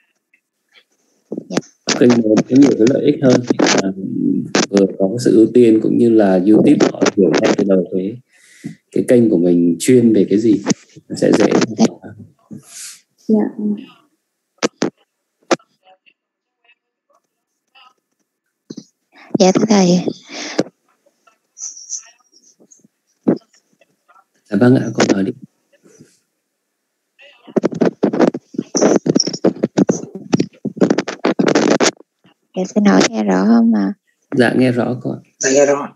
Kênh mới có nhiều cái lợi ích hơn, vừa có sự ưu tiên cũng như là YouTube họ hiểu ngay từ đầu cái kênh của mình chuyên về cái gì, nó sẽ dễ. Dạ. Dạ thưa thầy. Vâng ạ, cô nói đi. Dạ xin hỏi nghe rõ không ạ? Dạ nghe rõ cô ạ. Dạ nghe rõ.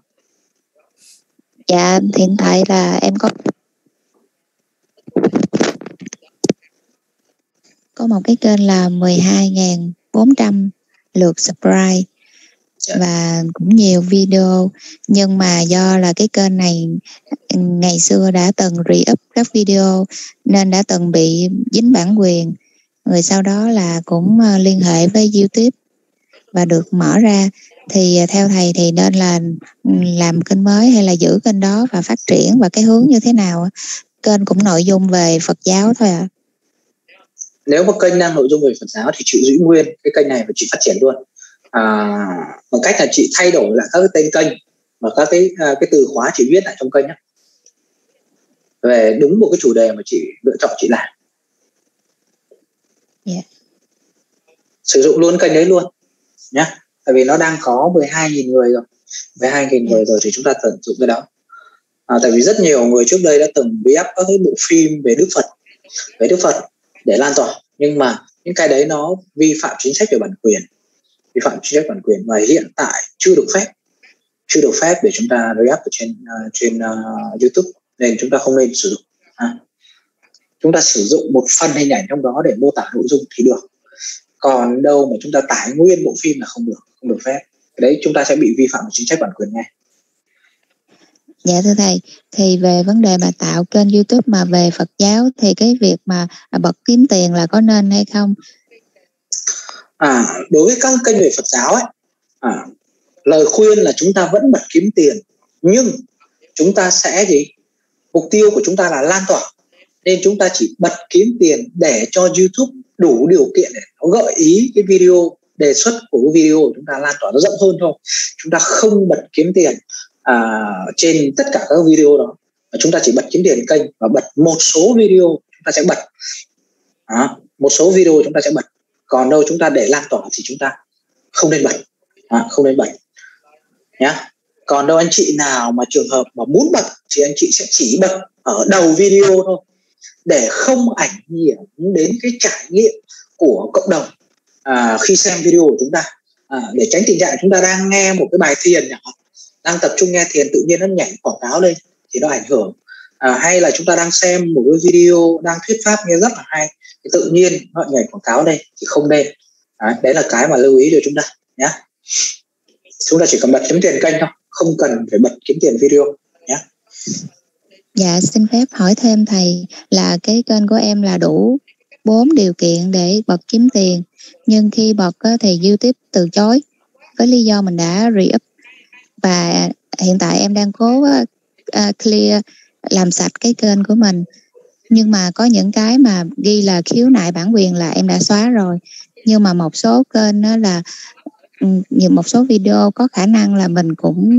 Dạ hiện tại là em có một cái kênh là 12.400 lượt subscribe và cũng nhiều video, nhưng mà do là cái kênh này ngày xưa đã từng re-up các video nên đã từng bị dính bản quyền, người sau đó là cũng liên hệ với YouTube và được mở ra. Thì theo thầy thì nên là làm kênh mới hay là giữ kênh đó và phát triển, và cái hướng như thế nào? Kênh cũng nội dung về Phật giáo thôi ạ. Nếu mà kênh đang nội dung về Phật giáo thì chị giữ nguyên cái kênh này và chị phát triển luôn, bằng cách là chị thay đổi lại các cái tên kênh và các cái từ khóa chị viết lại trong kênh á, về đúng một cái chủ đề mà chị lựa chọn chị làm. Sử dụng luôn kênh đấy luôn nhé, tại vì nó đang có 12.000 người rồi, 12.000 người rồi thì chúng ta tận dụng cái đó. Tại vì rất nhiều người trước đây đã từng bị áp các cái bộ phim về Đức Phật để lan tỏa, nhưng mà những cái đấy nó vi phạm chính sách về bản quyền, và hiện tại chưa được phép để chúng ta re-up ở trên YouTube, nên chúng ta không nên sử dụng. Chúng ta sử dụng một phần hình ảnh trong đó để mô tả nội dung thì được, còn đâu mà chúng ta tải nguyên bộ phim là không được phép. Cái đấy chúng ta sẽ bị vi phạm chính sách bản quyền ngay. Dạ thưa thầy, thì về vấn đề mà tạo kênh YouTube mà về Phật giáo thì cái việc mà bật kiếm tiền là có nên hay không? Đối với các kênh về Phật giáo ấy, lời khuyên là chúng ta vẫn bật kiếm tiền, nhưng chúng ta sẽ mục tiêu của chúng ta là lan tỏa, nên chúng ta chỉ bật kiếm tiền để cho YouTube đủ điều kiện để nó gợi ý cái video, đề xuất của cái video của chúng ta lan tỏa nó rộng hơn thôi. Chúng ta không bật kiếm tiền trên tất cả các video đó, chúng ta chỉ bật kiếm tiền kênh và bật một số video chúng ta sẽ bật. Một số video chúng ta sẽ bật, còn đâu chúng ta để lan tỏa thì chúng ta không nên bật, không nên bật nhá. Còn đâu anh chị nào mà trường hợp mà muốn bật thì anh chị sẽ chỉ bật ở đầu video thôi, để không ảnh hưởng đến cái trải nghiệm của cộng đồng khi xem video của chúng ta, để tránh tình trạng chúng ta đang nghe một cái bài thiền chẳng hạn, đang tập trung nghe thiền, tự nhiên nó nhảy quảng cáo lên thì nó ảnh hưởng. Hay là chúng ta đang xem một cái video đang thuyết pháp nghe rất là hay thì tự nhiên nó nhảy quảng cáo đây thì không nên. Đấy là cái mà lưu ý cho chúng ta nhé. Chúng ta chỉ cần bật kiếm tiền kênh thôi, không cần phải bật kiếm tiền video nhé. Dạ xin phép hỏi thêm thầy là cái kênh của em là đủ 4 điều kiện để bật kiếm tiền, nhưng khi bật thì YouTube từ chối với lý do mình đã re-up, và hiện tại em đang cố clear, làm sạch cái kênh của mình, nhưng mà có những cái mà ghi là khiếu nại bản quyền là em đã xóa rồi, nhưng mà một số kênh đó là một số video có khả năng là mình cũng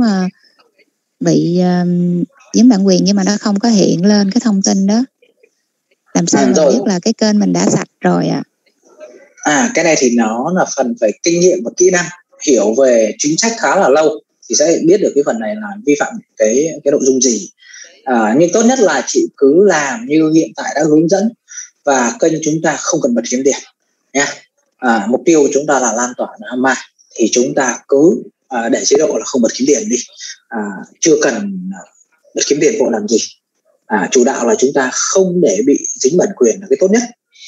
bị dính bản quyền, nhưng mà nó không có hiện lên cái thông tin đó. Làm sao mà biết là cái kênh mình đã sạch rồi ạ? Cái này thì nó là phần về kinh nghiệm và kỹ năng, hiểu về chính sách khá là lâu thì sẽ biết được cái phần này là vi phạm cái nội dung gì. Nhưng tốt nhất là chị cứ làm như hiện tại đã hướng dẫn, và kênh chúng ta không cần bật kiếm tiền nha. Mục tiêu của chúng ta là lan tỏa Dhamma, thì chúng ta cứ để chế độ là không bật kiếm tiền đi, chưa cần bật kiếm tiền vội làm gì. Chủ đạo là chúng ta không để bị dính bản quyền là cái tốt nhất,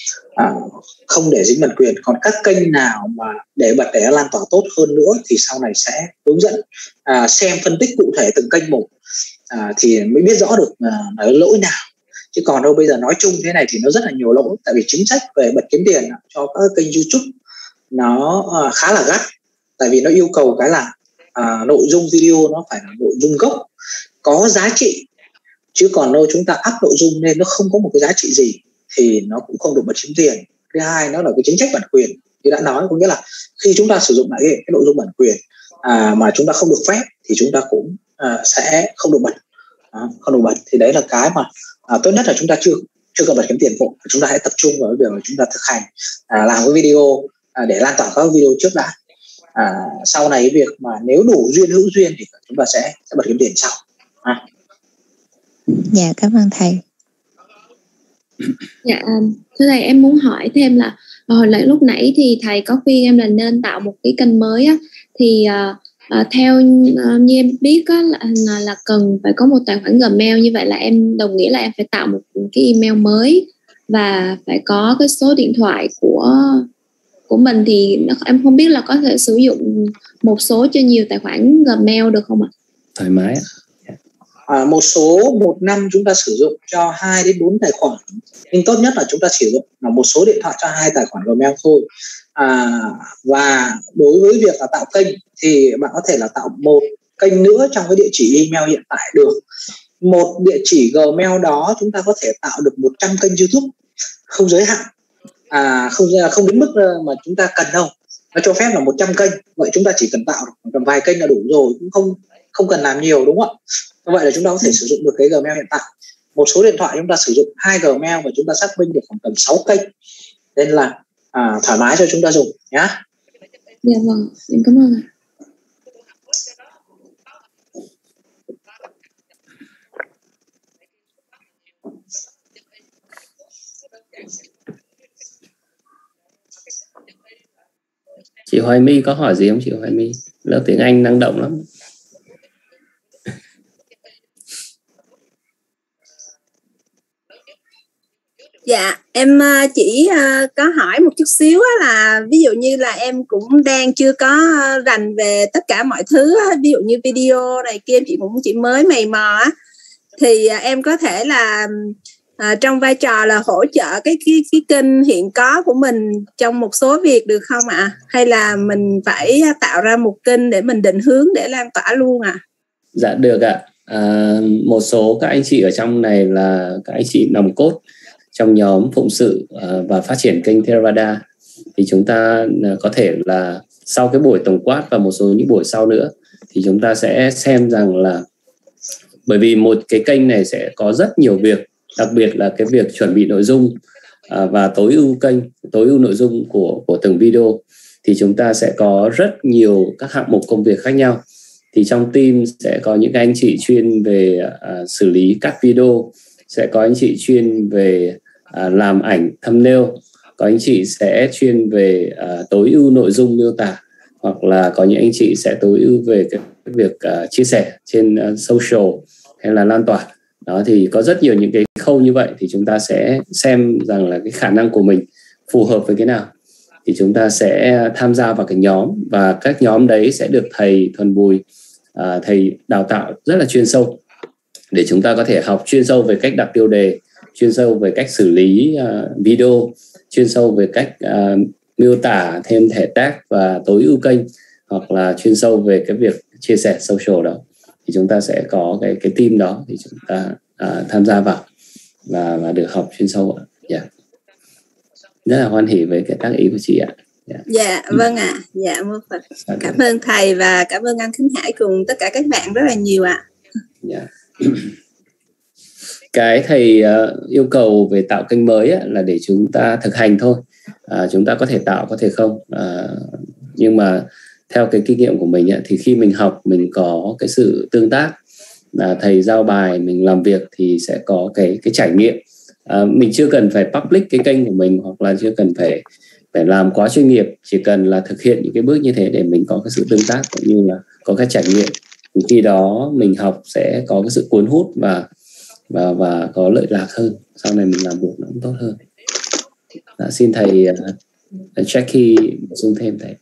không để dính bản quyền. Còn các kênh nào mà để bật để lan tỏa tốt hơn nữa thì sau này sẽ hướng dẫn xem phân tích cụ thể từng kênh một, thì mới biết rõ được là lỗi nào. Chứ còn đâu bây giờ nói chung thế này thì nó rất là nhiều lỗi, tại vì chính sách về bật kiếm tiền cho các kênh YouTube nó khá là gắt, tại vì nó yêu cầu cái là nội dung video nó phải là nội dung gốc có giá trị, chứ còn đâu chúng ta up nội dung nên nó không có một cái giá trị gì thì nó cũng không được bật kiếm tiền. Thứ hai, nó là cái chính sách bản quyền như đã nói, có nghĩa là khi chúng ta sử dụng lại cái nội dung bản quyền mà chúng ta không được phép thì chúng ta cũng sẽ không được bật, không được bật. Thì đấy là cái mà tốt nhất là chúng ta chưa cần bật kiếm tiền vội, chúng ta hãy tập trung vào cái việc là chúng ta thực hành làm cái video để lan tỏa các video trước đã. Sau này việc mà nếu đủ duyên hữu duyên thì chúng ta sẽ bật kiếm tiền sau. Dạ cảm ơn thầy. Dạ thưa thầy, em muốn hỏi thêm là hồi lúc nãy thì thầy có khuyên em là nên tạo một cái kênh mới á, thì theo như em biết á, là cần phải có một tài khoản Gmail, như vậy là em đồng nghĩa là em phải tạo một cái email mới và phải có cái số điện thoại của mình, thì em không biết là có thể sử dụng một số cho nhiều tài khoản Gmail được không ạ? Thoải mái ạ. Một số một năm chúng ta sử dụng cho 2 đến 4 tài khoản, nhưng tốt nhất là chúng ta sử dụng là một số điện thoại cho 2 tài khoản Gmail thôi. Và đối với việc là tạo kênh thì bạn có thể là tạo một kênh nữa trong cái địa chỉ email hiện tại được. Một địa chỉ Gmail đó chúng ta có thể tạo được 100 kênh YouTube, không giới hạn, không đến mức mà chúng ta cần đâu. Nó cho phép là 100 kênh, vậy chúng ta chỉ cần tạo được vài kênh là đủ rồi, cũng không cần làm nhiều, đúng không ạ? Như vậy là chúng ta có thể sử dụng được cái Gmail hiện tại. Một số điện thoại chúng ta sử dụng 2 Gmail và chúng ta xác minh được khoảng tầm 6 kênh, nên là thoải mái cho chúng ta dùng nhá. Dạ vâng, em cảm ơn ạ. Chị Hoài My có hỏi gì không chị Hoài My? Lớp tiếng Anh năng động lắm. Dạ, em chỉ có hỏi một chút xíu là ví dụ như là em cũng đang chưa có rành về tất cả mọi thứ, ví dụ như video này kia chị cũng chỉ mới mày mò á, thì em có thể là trong vai trò là hỗ trợ cái kênh hiện có của mình trong một số việc được không ạ? Hay là mình phải tạo ra một kênh để mình định hướng để lan tỏa luôn ạ? Dạ được ạ. Một số các anh chị ở trong này là các anh chị nòng cốt trong nhóm phụng sự và phát triển kênh Theravada, thì chúng ta có thể là sau cái buổi tổng quát và một số những buổi sau nữa thì chúng ta sẽ xem rằng là, bởi vì một cái kênh này sẽ có rất nhiều việc, đặc biệt là cái việc chuẩn bị nội dung và tối ưu kênh, tối ưu nội dung của từng video, thì chúng ta sẽ có rất nhiều các hạng mục công việc khác nhau. Thì trong team sẽ có những anh chị chuyên về xử lý cắt video, sẽ có anh chị chuyên về làm ảnh thumbnail, có anh chị sẽ chuyên về tối ưu nội dung miêu tả, hoặc là có những anh chị sẽ tối ưu về cái việc chia sẻ trên social hay là lan tỏa. Đó, thì có rất nhiều những cái khâu như vậy, thì chúng ta sẽ xem rằng là cái khả năng của mình phù hợp với cái nào, thì chúng ta sẽ tham gia vào cái nhóm, và các nhóm đấy sẽ được thầy Thuần Bùi, thầy đào tạo rất là chuyên sâu, để chúng ta có thể học chuyên sâu về cách đặt tiêu đề, chuyên sâu về cách xử lý video, chuyên sâu về cách miêu tả thêm thẻ tag và tối ưu kênh, hoặc là chuyên sâu về cái việc chia sẻ social đó. Thì chúng ta sẽ có cái team đó, thì chúng ta tham gia vào và được học chuyên sâu ạ. Yeah. Rất là hoan hỉ với cái tác ý của chị ạ. Yeah. Dạ vâng ạ. Dạ mô Phật. Cảm ơn thầy và cảm ơn anh Khánh Hải cùng tất cả các bạn rất là nhiều ạ. Yeah. Cái thầy yêu cầu về tạo kênh mới là để chúng ta thực hành thôi. Chúng ta có thể tạo, có thể không. Nhưng mà theo cái kinh nghiệm của mình thì khi mình học, mình có cái sự tương tác, thầy giao bài, mình làm việc thì sẽ có cái trải nghiệm. Mình chưa cần phải public cái kênh của mình, hoặc là chưa cần phải làm quá chuyên nghiệp, chỉ cần là thực hiện những cái bước như thế để mình có cái sự tương tác cũng như là có cái trải nghiệm. Thì khi đó mình học sẽ có cái sự cuốn hút và có lợi lạc hơn, sau này mình làm việc nó cũng tốt hơn. Xin thầy Jackie bổ sung thêm thầy.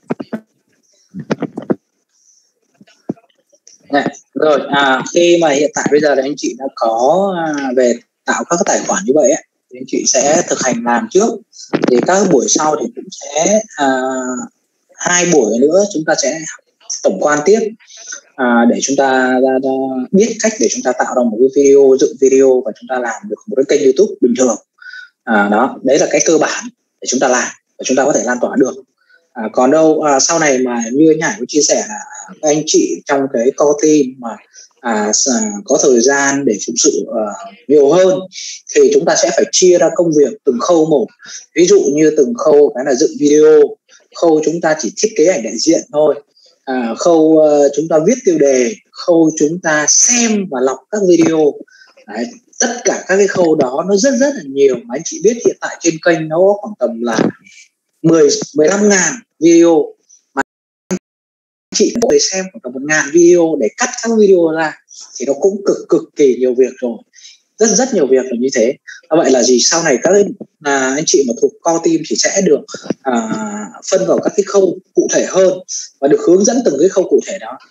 Rồi, khi mà hiện tại bây giờ thì anh chị đã có về tạo các cái tài khoản như vậy thì anh chị sẽ thực hành làm trước, thì các buổi sau thì cũng sẽ 2 buổi nữa chúng ta sẽ tổng quan tiếp, để chúng ta biết cách để chúng ta tạo ra một cái video, dựng video và chúng ta làm được một cái kênh YouTube bình thường. Đó, đấy là cái cơ bản để chúng ta làm và chúng ta có thể lan tỏa được. Còn đâu sau này mà như anh Hải có chia sẻ là anh chị trong cái core team mà có thời gian để phụng sự nhiều hơn, thì chúng ta sẽ phải chia ra công việc từng khâu một. Ví dụ như từng khâu cái là dựng video, khâu chúng ta chỉ thiết kế ảnh đại diện thôi, khâu chúng ta viết tiêu đề, khâu chúng ta xem và lọc các video. Đấy, tất cả các cái khâu đó nó rất là nhiều, mà anh chị biết hiện tại trên kênh nó khoảng tầm là 15.000 video, mà anh chị có thể xem khoảng tầm 1.000 video để cắt các video ra, thì nó cũng cực kỳ nhiều việc rồi, rất nhiều việc là như thế. Vậy là gì, sau này các anh chị mà thuộc core team thì sẽ được phân vào các cái khâu cụ thể hơn và được hướng dẫn từng cái khâu cụ thể đó,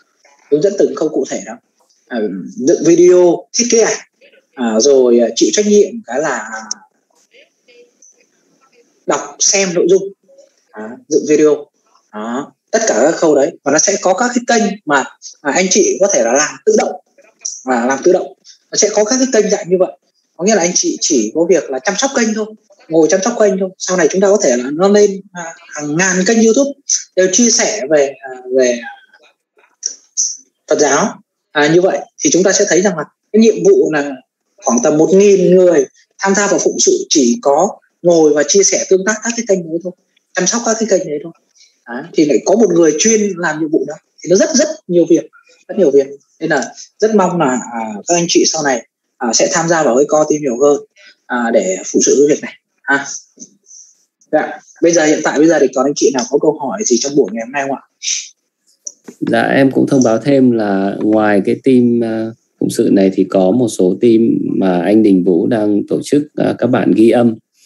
dựng video, thiết kế ảnh, rồi chịu trách nhiệm cái là đọc xem nội dung, dựng video đó, tất cả các khâu đấy. Và nó sẽ có các cái kênh mà anh chị có thể là làm tự động, nó sẽ có các cái kênh dạng như vậy. Có nghĩa là anh chị chỉ có việc là chăm sóc kênh thôi, ngồi chăm sóc kênh thôi. Sau này chúng ta có thể là nó lên hàng ngàn kênh YouTube đều chia sẻ về Phật giáo. Như vậy thì chúng ta sẽ thấy rằng là cái nhiệm vụ là khoảng tầm 1.000 người tham gia vào phụng sự chỉ có ngồi và chia sẻ tương tác các cái kênh đấy thôi, chăm sóc các cái kênh đấy thôi. Thì lại có một người chuyên làm nhiệm vụ đó, thì nó rất nhiều việc. Nên là rất mong là các anh chị sau này sẽ tham gia vào cái core team nhiều hơn để phụ sự cái việc này. Dạ. Hiện tại bây giờ thì còn anh chị nào có câu hỏi gì trong buổi ngày hôm nay không ạ? Dạ, em cũng thông báo thêm là ngoài cái team phụng sự này thì có một số team mà anh Đình Vũ đang tổ chức các bạn ghi âm.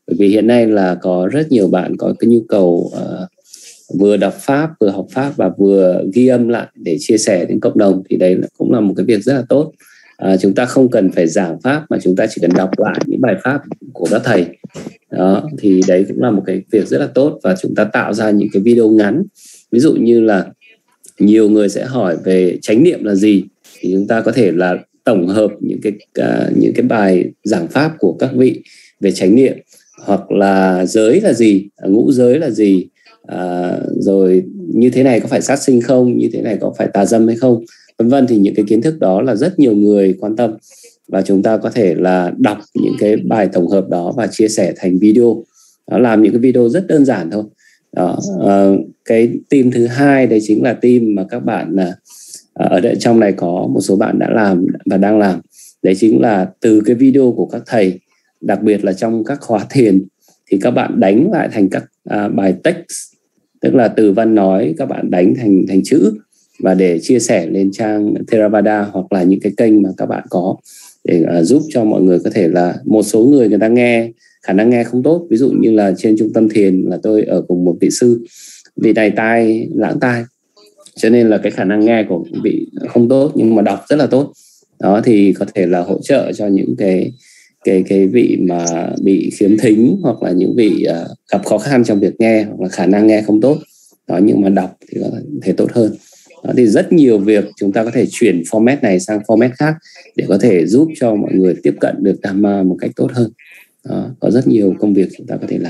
Bởi vì hiện nay là có rất nhiều bạn có cái nhu cầu vừa đọc Pháp, vừa học Pháp và vừa ghi âm lại để chia sẻ đến cộng đồng, thì đấy cũng là một cái việc rất là tốt. Chúng ta không cần phải giảng Pháp mà chúng ta chỉ cần đọc lại những bài Pháp của các thầy. Đó, thì đấy cũng là một cái việc rất là tốt. Và chúng ta tạo ra những cái video ngắn. Ví dụ như là nhiều người sẽ hỏi về chánh niệm là gì, thì chúng ta có thể là tổng hợp những cái bài giảng Pháp của các vị về chánh niệm, hoặc là giới là gì, ngũ giới là gì, rồi như thế này có phải sát sinh không, như thế này có phải tà dâm hay không, vân vân. Thì những cái kiến thức đó là rất nhiều người quan tâm, và chúng ta có thể là đọc những cái bài tổng hợp đó và chia sẻ thành video. Đó, làm những cái video rất đơn giản thôi. Đó, cái team thứ hai đấy chính là team mà các bạn ở trong này có một số bạn đã làm và đang làm. Đấy chính là từ cái video của các thầy, đặc biệt là trong các khóa thiền, thì các bạn đánh lại thành các bài text, tức là từ văn nói các bạn đánh thành chữ và để chia sẻ lên trang Theravada hoặc là những cái kênh mà các bạn có, để giúp cho mọi người có thể là, một số người ta nghe, khả năng nghe không tốt, ví dụ như là trên trung tâm thiền là tôi ở cùng một vị sư, vị này tai lãng tai, cho nên là cái khả năng nghe của vị không tốt, nhưng mà đọc rất là tốt. Đó, thì có thể là hỗ trợ cho những cái vị mà bị khiếm thính, hoặc là những vị gặp khó khăn trong việc nghe, hoặc là khả năng nghe không tốt. Đó, nhưng mà đọc thì có thể tốt hơn. Đó, thì rất nhiều việc chúng ta có thể chuyển format này sang format khác để có thể giúp cho mọi người tiếp cận được Dhamma một cách tốt hơn. Đó, có rất nhiều công việc chúng ta có thể làm.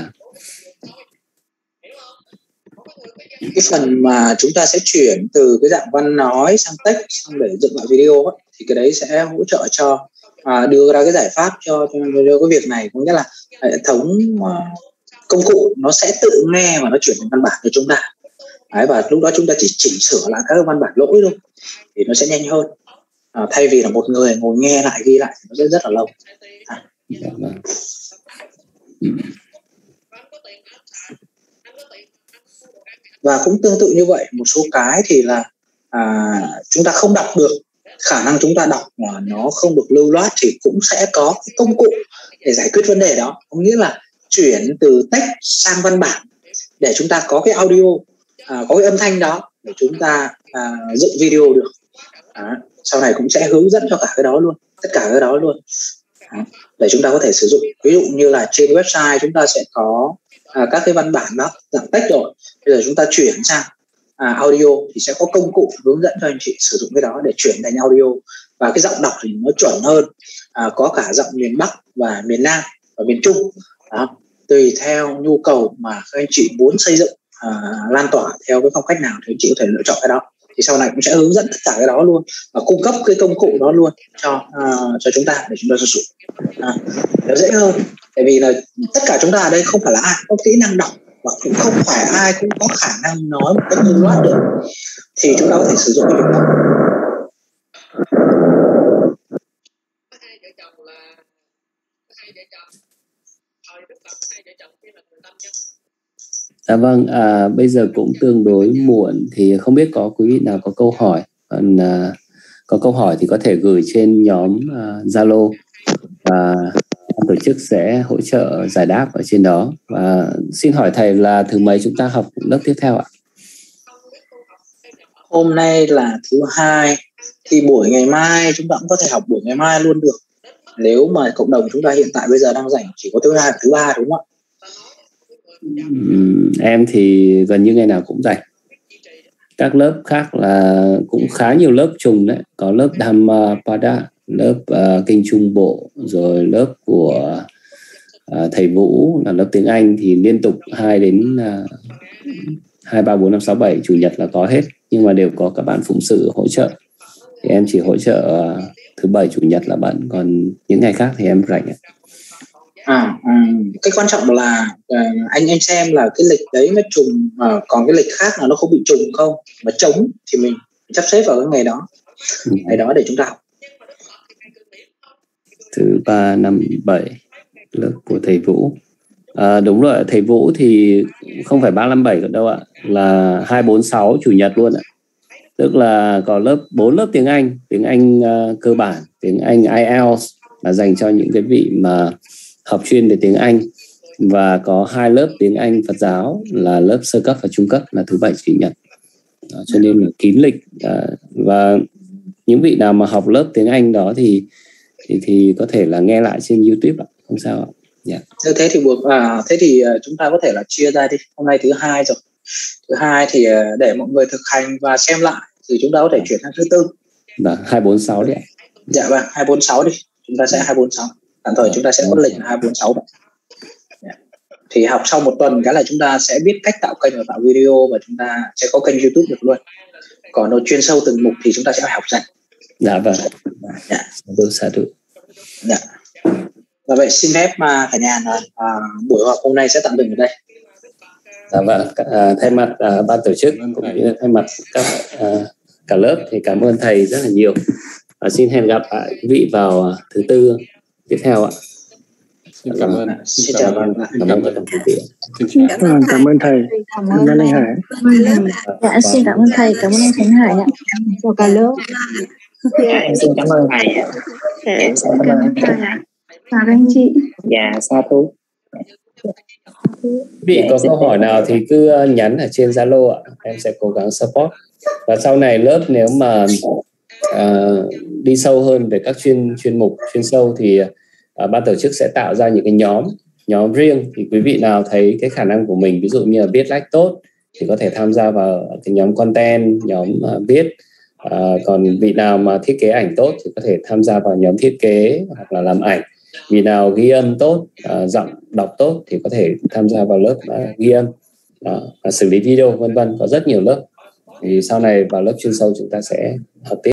Cái phần mà chúng ta sẽ chuyển từ cái dạng văn nói sang text, sang để dựng lại video ấy, thì cái đấy sẽ hỗ trợ cho đưa ra cái giải pháp cho cái việc này. Có nghĩa là hệ thống công cụ nó sẽ tự nghe và nó chuyển thành văn bản cho chúng ta. Đấy, và lúc đó chúng ta chỉ chỉnh sửa lại các văn bản lỗi thôi thì nó sẽ nhanh hơn, thay vì là một người ngồi nghe lại ghi lại thì nó sẽ rất là lâu. Và cũng tương tự như vậy, một số cái thì là chúng ta không đọc được, khả năng chúng ta đọc mà nó không được lưu loát, thì cũng sẽ có cái công cụ để giải quyết vấn đề đó. Có nghĩa là chuyển từ text sang văn bản để chúng ta có cái audio, có cái âm thanh đó để chúng ta dựng video được. Sau này cũng sẽ hướng dẫn cho cả cái đó luôn, tất cả cái đó luôn, để chúng ta có thể sử dụng. Ví dụ như là trên website chúng ta sẽ có các cái văn bản đó dạng text rồi, bây giờ chúng ta chuyển sang audio thì sẽ có công cụ hướng dẫn cho anh chị sử dụng cái đó để chuyển thành audio, và cái giọng đọc thì nó chuẩn hơn, có cả giọng miền Bắc và miền Nam và miền Trung. Đó, tùy theo nhu cầu mà các anh chị muốn xây dựng lan tỏa theo cái phong cách nào thì anh chị có thể lựa chọn cái đó. Thì sau này cũng sẽ hướng dẫn tất cả cái đó luôn và cung cấp cái công cụ đó luôn cho chúng ta để chúng ta sử dụng. Nó dễ hơn, tại vì là tất cả chúng ta ở đây không phải là ai có kỹ năng đọc, và cũng không phải ai cũng có khả năng nói một cách lưu loát được, thì chúng ta có thể sử dụng cái việc đó. Vâng, bây giờ cũng tương đối muộn, thì không biết có quý vị nào có câu hỏi. Còn có câu hỏi thì có thể gửi trên nhóm Zalo, và tổ chức sẽ hỗ trợ giải đáp ở trên đó. Và xin hỏi thầy là thứ mấy chúng ta học lớp tiếp theo ạ? Hôm nay là thứ hai, thì buổi ngày mai chúng ta cũng có thể học buổi ngày mai luôn được, nếu mà cộng đồng chúng ta hiện tại bây giờ đang rảnh chỉ có thứ hai và thứ ba, đúng không ạ? Em thì gần như ngày nào cũng rảnh. Các lớp khác là cũng khá nhiều lớp trùng đấy, có lớp Dhammapada, lớp Kinh Trung Bộ, rồi lớp của thầy Vũ là lớp tiếng Anh, thì liên tục 2 đến 2, 3, 4, 5, 6, 7 chủ nhật là có hết, nhưng mà đều có các bạn phụng sự hỗ trợ. Thì em chỉ hỗ trợ thứ Bảy chủ nhật là bận, còn những ngày khác thì em rảnh. Cái quan trọng là anh xem là cái lịch đấy nó trùng, còn cái lịch khác là nó không bị trùng không, mà trống thì mình sắp xếp vào cái ngày đó, ngày đó để chúng ta học. Thứ 3, 5, 7 lớp của thầy Vũ. Đúng rồi, thầy Vũ thì không phải 3, 5, 7 đâu ạ, là 2, 4, 6 chủ nhật luôn ạ. Tức là có 4 lớp tiếng Anh cơ bản, tiếng Anh IELTS là dành cho những cái vị mà học chuyên về tiếng Anh. và có 2 lớp tiếng Anh Phật giáo là lớp sơ cấp và trung cấp là thứ Bảy Chủ nhật. Đó, cho nên là kín lịch. Và những vị nào mà học lớp tiếng Anh đó thì có thể là nghe lại trên YouTube ạ, không sao ạ. Yeah. Thế thì chúng ta có thể là chia ra đi. Hôm nay thứ hai rồi. Thứ hai thì để mọi người thực hành và xem lại thì chúng ta có thể chuyển sang thứ tư. 246 đấy ạ. Dạ vâng, 246 đi. Chúng ta sẽ 246. Tạm thời chúng ta sẽ có lịch là 246 vậy. Thì học sau một tuần cái là chúng ta sẽ biết cách tạo kênh và tạo video, và chúng ta sẽ có kênh YouTube được luôn. Còn nó chuyên sâu từng mục thì chúng ta sẽ phải học dần. Dạ vâng. Dạ. Xa thử. Dạ. Và vậy xin phép cả nhà là buổi họp hôm nay sẽ tạm dừng ở đây. Dạ vâng. Thay mặt ban tổ chức cũng như thay mặt cả lớp thì cảm ơn thầy rất là nhiều. Xin hẹn gặp lại quý vị vào thứ tư tiếp theo ạ. Xin cảm ơn. Xin chào bạn. Cảm ơn quý vị. Cảm ơn thầy. Cảm ơn anh Hải. Dạ, xin cảm ơn thầy, cảm ơn anh Khánh Hải ạ. Chào cả lớp. Xin cảm ơn thầy. Dạ, xin cảm ơn thầy ạ. Chào các anh chị. Dạ, sa thú. Quý vị có câu hỏi nào thì cứ nhắn ở trên Zalo ạ, em sẽ cố gắng support. Và sau này lớp nếu mà đi sâu hơn về các chuyên mục chuyên sâu thì ban tổ chức sẽ tạo ra những cái nhóm riêng. Thì quý vị nào thấy cái khả năng của mình, ví dụ như là viết lách tốt thì có thể tham gia vào cái nhóm content, nhóm viết. Còn vị nào mà thiết kế ảnh tốt thì có thể tham gia vào nhóm thiết kế hoặc là làm ảnh. Vị nào ghi âm tốt, giọng đọc tốt thì có thể tham gia vào lớp ghi âm, xử lý video vân vân. Có rất nhiều lớp. Thì sau này vào lớp chuyên sâu chúng ta sẽ học tiếp.